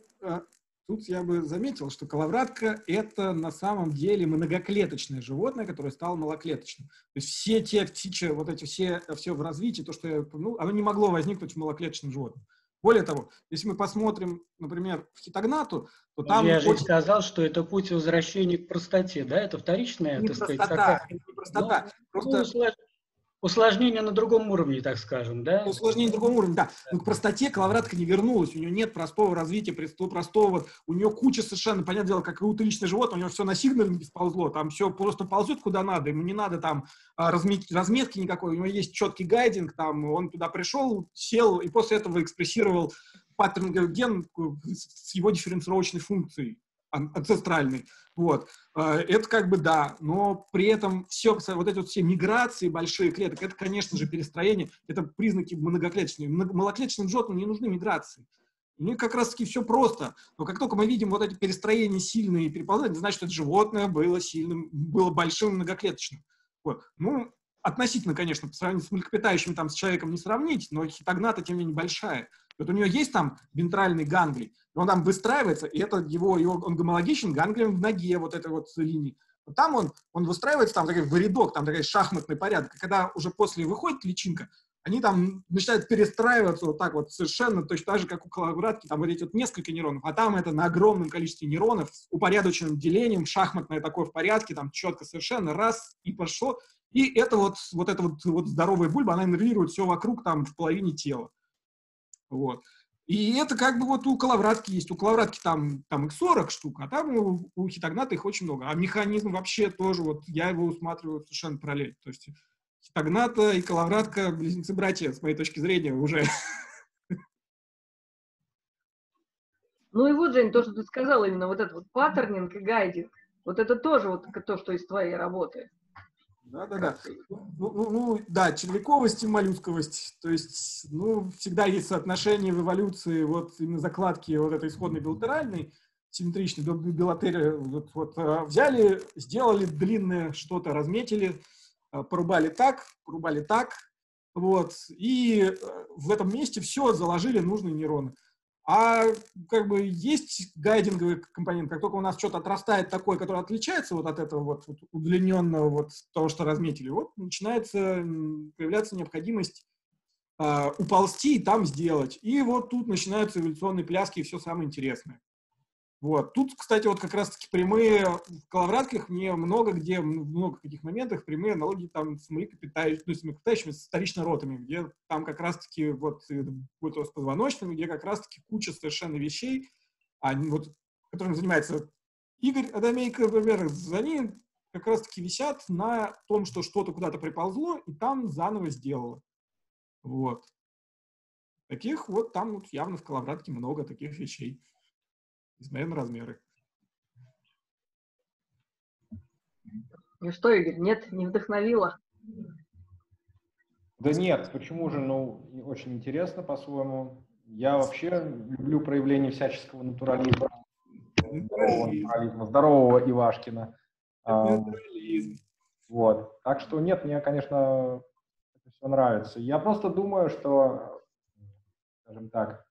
[SPEAKER 1] тут я бы заметил, что коловратка – это на самом деле многоклеточное животное, которое стало малоклеточным. То есть все те птичьи, вот эти все, все в развитии, то, что я упомянул, оно не могло возникнуть в малоклеточном животном. Более того, если мы посмотрим, например, в хитогнату, то там…
[SPEAKER 5] Я же
[SPEAKER 1] очень...
[SPEAKER 5] сказал, что это путь возвращения к простоте, да? Это вторичная,
[SPEAKER 1] не
[SPEAKER 5] так
[SPEAKER 1] простота,
[SPEAKER 5] сказать, такая…
[SPEAKER 1] не простота,
[SPEAKER 5] Ну,
[SPEAKER 1] просто…
[SPEAKER 5] ну, усложнение на другом уровне, так скажем, да?
[SPEAKER 1] Усложнение на другом уровне, да. Но к простоте коловратка не вернулась. У нее нет простого развития, простого. У нее куча совершенно, понятное дело, как и утыличное животное, у него все на сигнальнике сползло, там все просто ползет куда надо, ему не надо там разметки, разметки никакой, у него есть четкий гайдинг, там он туда пришел, сел и после этого экспрессировал паттернинговый ген с его дифференцировочной функцией анцестральной. Вот. Это как бы да, но при этом все, вот эти вот все миграции большие клеток, это, конечно же, перестроение, это признаки многоклеточные. Малоклеточным животным не нужны миграции. У них как раз-таки все просто. Но как только мы видим вот эти перестроения сильные и переползания, это значит, что это животное было сильным, было большим многоклеточным. Вот. Ну, относительно, конечно, по сравнению с млекопитающими там с человеком не сравнить, но хитогната, тем не менее, большая. Вот у нее есть там вентральный ганглий, и он там выстраивается, и это его, его он гомологичен ганглием в ноге вот этой вот линии. Вот там он, он выстраивается, там такой вырядок, там такой шахматный порядок. И когда уже после выходит личинка, они там начинают перестраиваться вот так вот совершенно точно так же, как у коловратки, там вот эти вот несколько нейронов, а там это на огромном количестве нейронов с упорядоченным делением, шахматное такое в порядке, там четко совершенно, раз, и пошло. И это вот, вот эта вот, вот здоровая бульба, она иннервирует все вокруг там в половине тела. Вот. И это как бы вот у коловратки есть. У коловратки там, там их сорок штук, а там у, у хитогната их очень много. А механизм вообще тоже, вот я его усматриваю совершенно параллельно. То есть хитогната и коловратка близнецы-братья, с моей точки зрения, уже.
[SPEAKER 2] Ну и вот, Жень, то, что ты сказал, именно вот этот вот паттернинг и гайдинг, вот это тоже вот то, что из твоей работы.
[SPEAKER 1] Да-да-да. Ну, ну, ну, да, червяковость и моллюсковость. То есть, ну, всегда есть соотношение в эволюции вот именно закладки вот этой исходной билатеральной, симметричной до билатерии. Вот, вот, взяли, сделали длинное что-то, разметили, порубали так, порубали так, вот, и в этом месте все, заложили нужные нейроны. А как бы есть гайдинговый компонент, как только у нас что-то отрастает такое, которое отличается вот от этого вот, вот удлиненного вот того, что разметили, вот начинается появляться необходимость э, уползти и там сделать. И вот тут начинаются эволюционные пляски и все самое интересное. Вот. Тут, кстати, вот как раз-таки прямые в коловратках мне много где, в много каких моментах прямые аналогии там с млекопитающими, ну, с млекопитающими, с вторично-ротами, где там как раз-таки вот, вот с позвоночными, где как раз-таки куча совершенно вещей, они, вот, которыми занимается Игорь Адамейко, например, они как раз-таки висят на том, что что-то куда-то приползло и там заново сделало. Вот. Таких вот там вот явно в коловратке много таких вещей. Несмотря на размеры.
[SPEAKER 2] Ну что, Игорь, нет, не вдохновило?
[SPEAKER 6] Да нет, почему же? Ну, очень интересно по-своему. Я вообще люблю проявление всяческого натурализма. Здорового натурализма, здорового Ивашкина.
[SPEAKER 1] Натурализм.
[SPEAKER 6] Вот. Так что нет, мне, конечно, это все нравится. Я просто думаю, что, скажем так,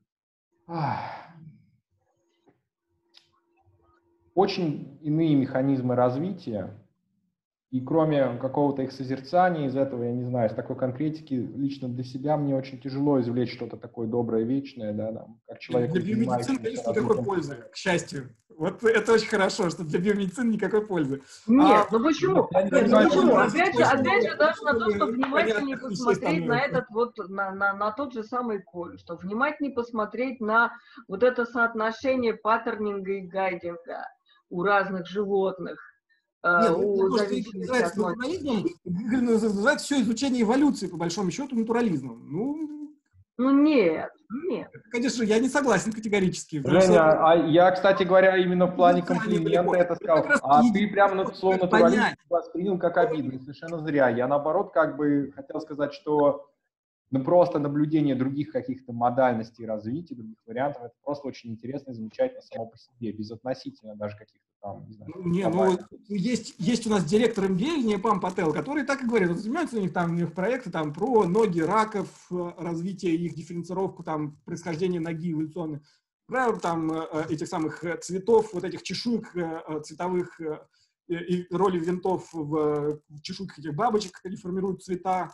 [SPEAKER 6] очень иные механизмы развития, и кроме какого-то их созерцания, из этого, я не знаю, из такой конкретики, лично для себя мне очень тяжело извлечь что-то такое доброе, вечное, да, там, как человеку,
[SPEAKER 1] Для биомедицины, конечно, никакой пользы, к счастью. Вот это очень хорошо, что для биомедицины никакой пользы.
[SPEAKER 2] Нет,
[SPEAKER 1] а,
[SPEAKER 2] ну почему?
[SPEAKER 6] Я не
[SPEAKER 2] Нет, ну
[SPEAKER 6] понимаю,
[SPEAKER 2] почему?
[SPEAKER 6] почему.
[SPEAKER 2] Опять же, опять же, даже на то, что
[SPEAKER 1] Понятно,
[SPEAKER 2] внимательнее
[SPEAKER 1] вещей
[SPEAKER 2] посмотреть на
[SPEAKER 1] становится.
[SPEAKER 2] этот вот, на, на, на тот же самый коль, что внимательнее посмотреть на вот это соотношение паттернинга и гайдинга у разных животных, э,
[SPEAKER 1] Нет,
[SPEAKER 2] у
[SPEAKER 1] ну, то, что Игорь
[SPEAKER 2] зависимости
[SPEAKER 1] называет
[SPEAKER 2] от модели.
[SPEAKER 1] натурализмом, Игорь называет все изучение эволюции, по большому счету, натурализмом. Ну,
[SPEAKER 2] Ну нет, нет.
[SPEAKER 1] конечно, я не согласен категорически. потому
[SPEAKER 6] Женя,
[SPEAKER 1] что-
[SPEAKER 6] а я, кстати говоря, именно в плане
[SPEAKER 1] Созерцание
[SPEAKER 6] комплимента
[SPEAKER 1] далеко.
[SPEAKER 6] это
[SPEAKER 1] Это как
[SPEAKER 6] сказал.
[SPEAKER 1] раз
[SPEAKER 6] А
[SPEAKER 1] единственный
[SPEAKER 6] ты прямо на
[SPEAKER 1] способ
[SPEAKER 6] слово
[SPEAKER 1] это
[SPEAKER 6] натуралист
[SPEAKER 1] понять.
[SPEAKER 6] воспринял как обидно, совершенно зря. Я, наоборот, как бы хотел сказать, что ну, просто наблюдение других каких-то модальностей развития, других вариантов, это просто очень интересно и замечательно само по себе, безотносительно даже каких-то там, не знаю,
[SPEAKER 1] Ну, не, ну,
[SPEAKER 6] глобальных.
[SPEAKER 1] есть, есть у нас директор эм би эй, Непам Пател, который так и говорит, вот занимаются у них там у них проекты там, про ноги раков, развитие их, дифференцировку, там, происхождение ноги эволюционной, про там этих самых цветов, вот этих чешуек цветовых и роли винтов в чешуйках этих бабочек, как они формируют цвета,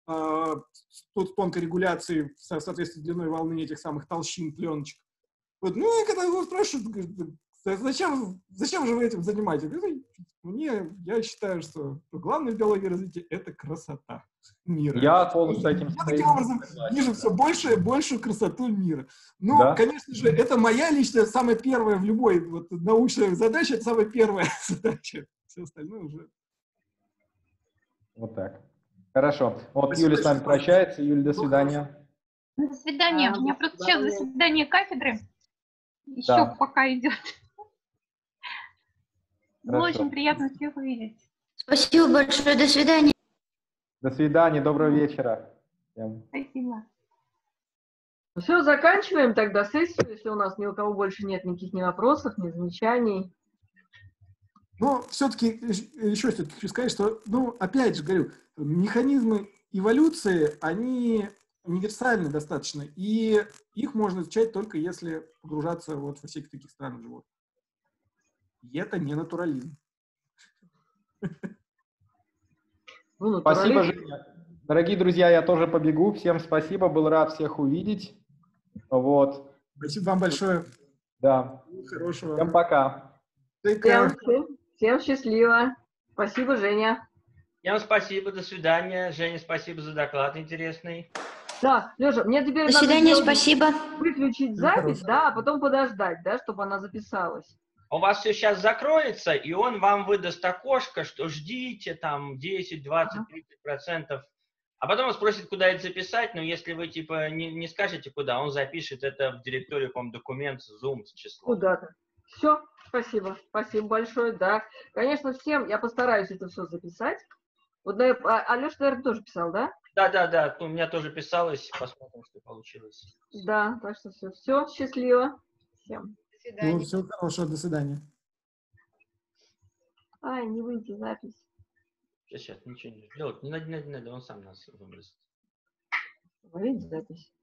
[SPEAKER 1] с тонкой регуляцией в соответствии с длиной волны этих самых толщин пленочек. Вот, ну, и когда его спрашивают, говорит, зачем, зачем же вы этим занимаетесь? Говорит, мне, я считаю, что главное в биологии развития – это красота мира.
[SPEAKER 6] Я полностью с этим
[SPEAKER 1] Я таким образом
[SPEAKER 6] согласен.
[SPEAKER 1] вижу все больше и большую красоту мира. Но,
[SPEAKER 6] Да?
[SPEAKER 1] конечно же, это моя личная, самая первая в любой вот, научной задаче, это самая первая задача. Все остальное уже.
[SPEAKER 6] Вот так. Хорошо. Вот
[SPEAKER 1] Спасибо
[SPEAKER 6] Юля с нами
[SPEAKER 1] большое.
[SPEAKER 6] прощается. Юля, до
[SPEAKER 1] Ну,
[SPEAKER 6] свидания.
[SPEAKER 4] До свидания.
[SPEAKER 2] А,
[SPEAKER 4] У меня
[SPEAKER 2] до
[SPEAKER 4] просто сейчас
[SPEAKER 2] свидания.
[SPEAKER 4] заседание кафедры. Еще
[SPEAKER 6] Да.
[SPEAKER 4] пока идет. Было
[SPEAKER 6] Хорошо.
[SPEAKER 4] очень приятно всех увидеть.
[SPEAKER 7] Спасибо большое, до свидания.
[SPEAKER 6] До свидания, доброго вечера. Всем.
[SPEAKER 4] Спасибо.
[SPEAKER 2] Все, заканчиваем тогда сессию, если у нас ни у кого больше нет никаких ни вопросов, ни замечаний.
[SPEAKER 1] Но все-таки еще все-таки хочу сказать, что, ну, опять же говорю, механизмы эволюции, они универсальны достаточно, и их можно изучать только если погружаться вот во всяких таких странных животных. И это не натурализм.
[SPEAKER 2] Ну,
[SPEAKER 6] Спасибо,
[SPEAKER 2] натурализм.
[SPEAKER 6] Женя. Дорогие друзья, я тоже побегу. Всем спасибо, был рад всех увидеть. Вот.
[SPEAKER 1] Спасибо вам большое.
[SPEAKER 6] Да.
[SPEAKER 1] Хорошего.
[SPEAKER 6] Всем пока.
[SPEAKER 1] Take
[SPEAKER 2] Всем,
[SPEAKER 1] care.
[SPEAKER 2] всем, всем счастливо. Спасибо, Женя.
[SPEAKER 3] Всем спасибо, до свидания. Женя, спасибо за доклад интересный.
[SPEAKER 2] Да, Леша, мне теперь
[SPEAKER 7] До
[SPEAKER 2] надо
[SPEAKER 7] свидания,
[SPEAKER 2] сделать-
[SPEAKER 7] спасибо.
[SPEAKER 2] выключить
[SPEAKER 1] Ну,
[SPEAKER 2] запись,
[SPEAKER 1] хорошо.
[SPEAKER 2] да, а потом подождать, да, чтобы она записалась.
[SPEAKER 3] У вас все сейчас закроется, и он вам выдаст окошко, что ждите там десять, двадцать, тридцать процентов. А потом он спросит, куда это записать, но если вы типа не, не скажете куда, он запишет это в директорию, по-моему, документ, Zoom с числом.
[SPEAKER 2] Куда-то. Все, спасибо, спасибо большое, да. Конечно, всем, я постараюсь это все записать. Вот, да, а, Алеша, наверное, тоже писал, да?
[SPEAKER 3] Да, да, да, у меня тоже писалось, посмотрим, что получилось.
[SPEAKER 2] Да, так что все, все, счастливо всем.
[SPEAKER 1] Ну, всего хорошего, до свидания.
[SPEAKER 2] Ай, не выйти запись.
[SPEAKER 3] Сейчас, сейчас, ничего не делать, не надо, не надо, не надо, он сам нас выбросит.
[SPEAKER 2] Выйти запись.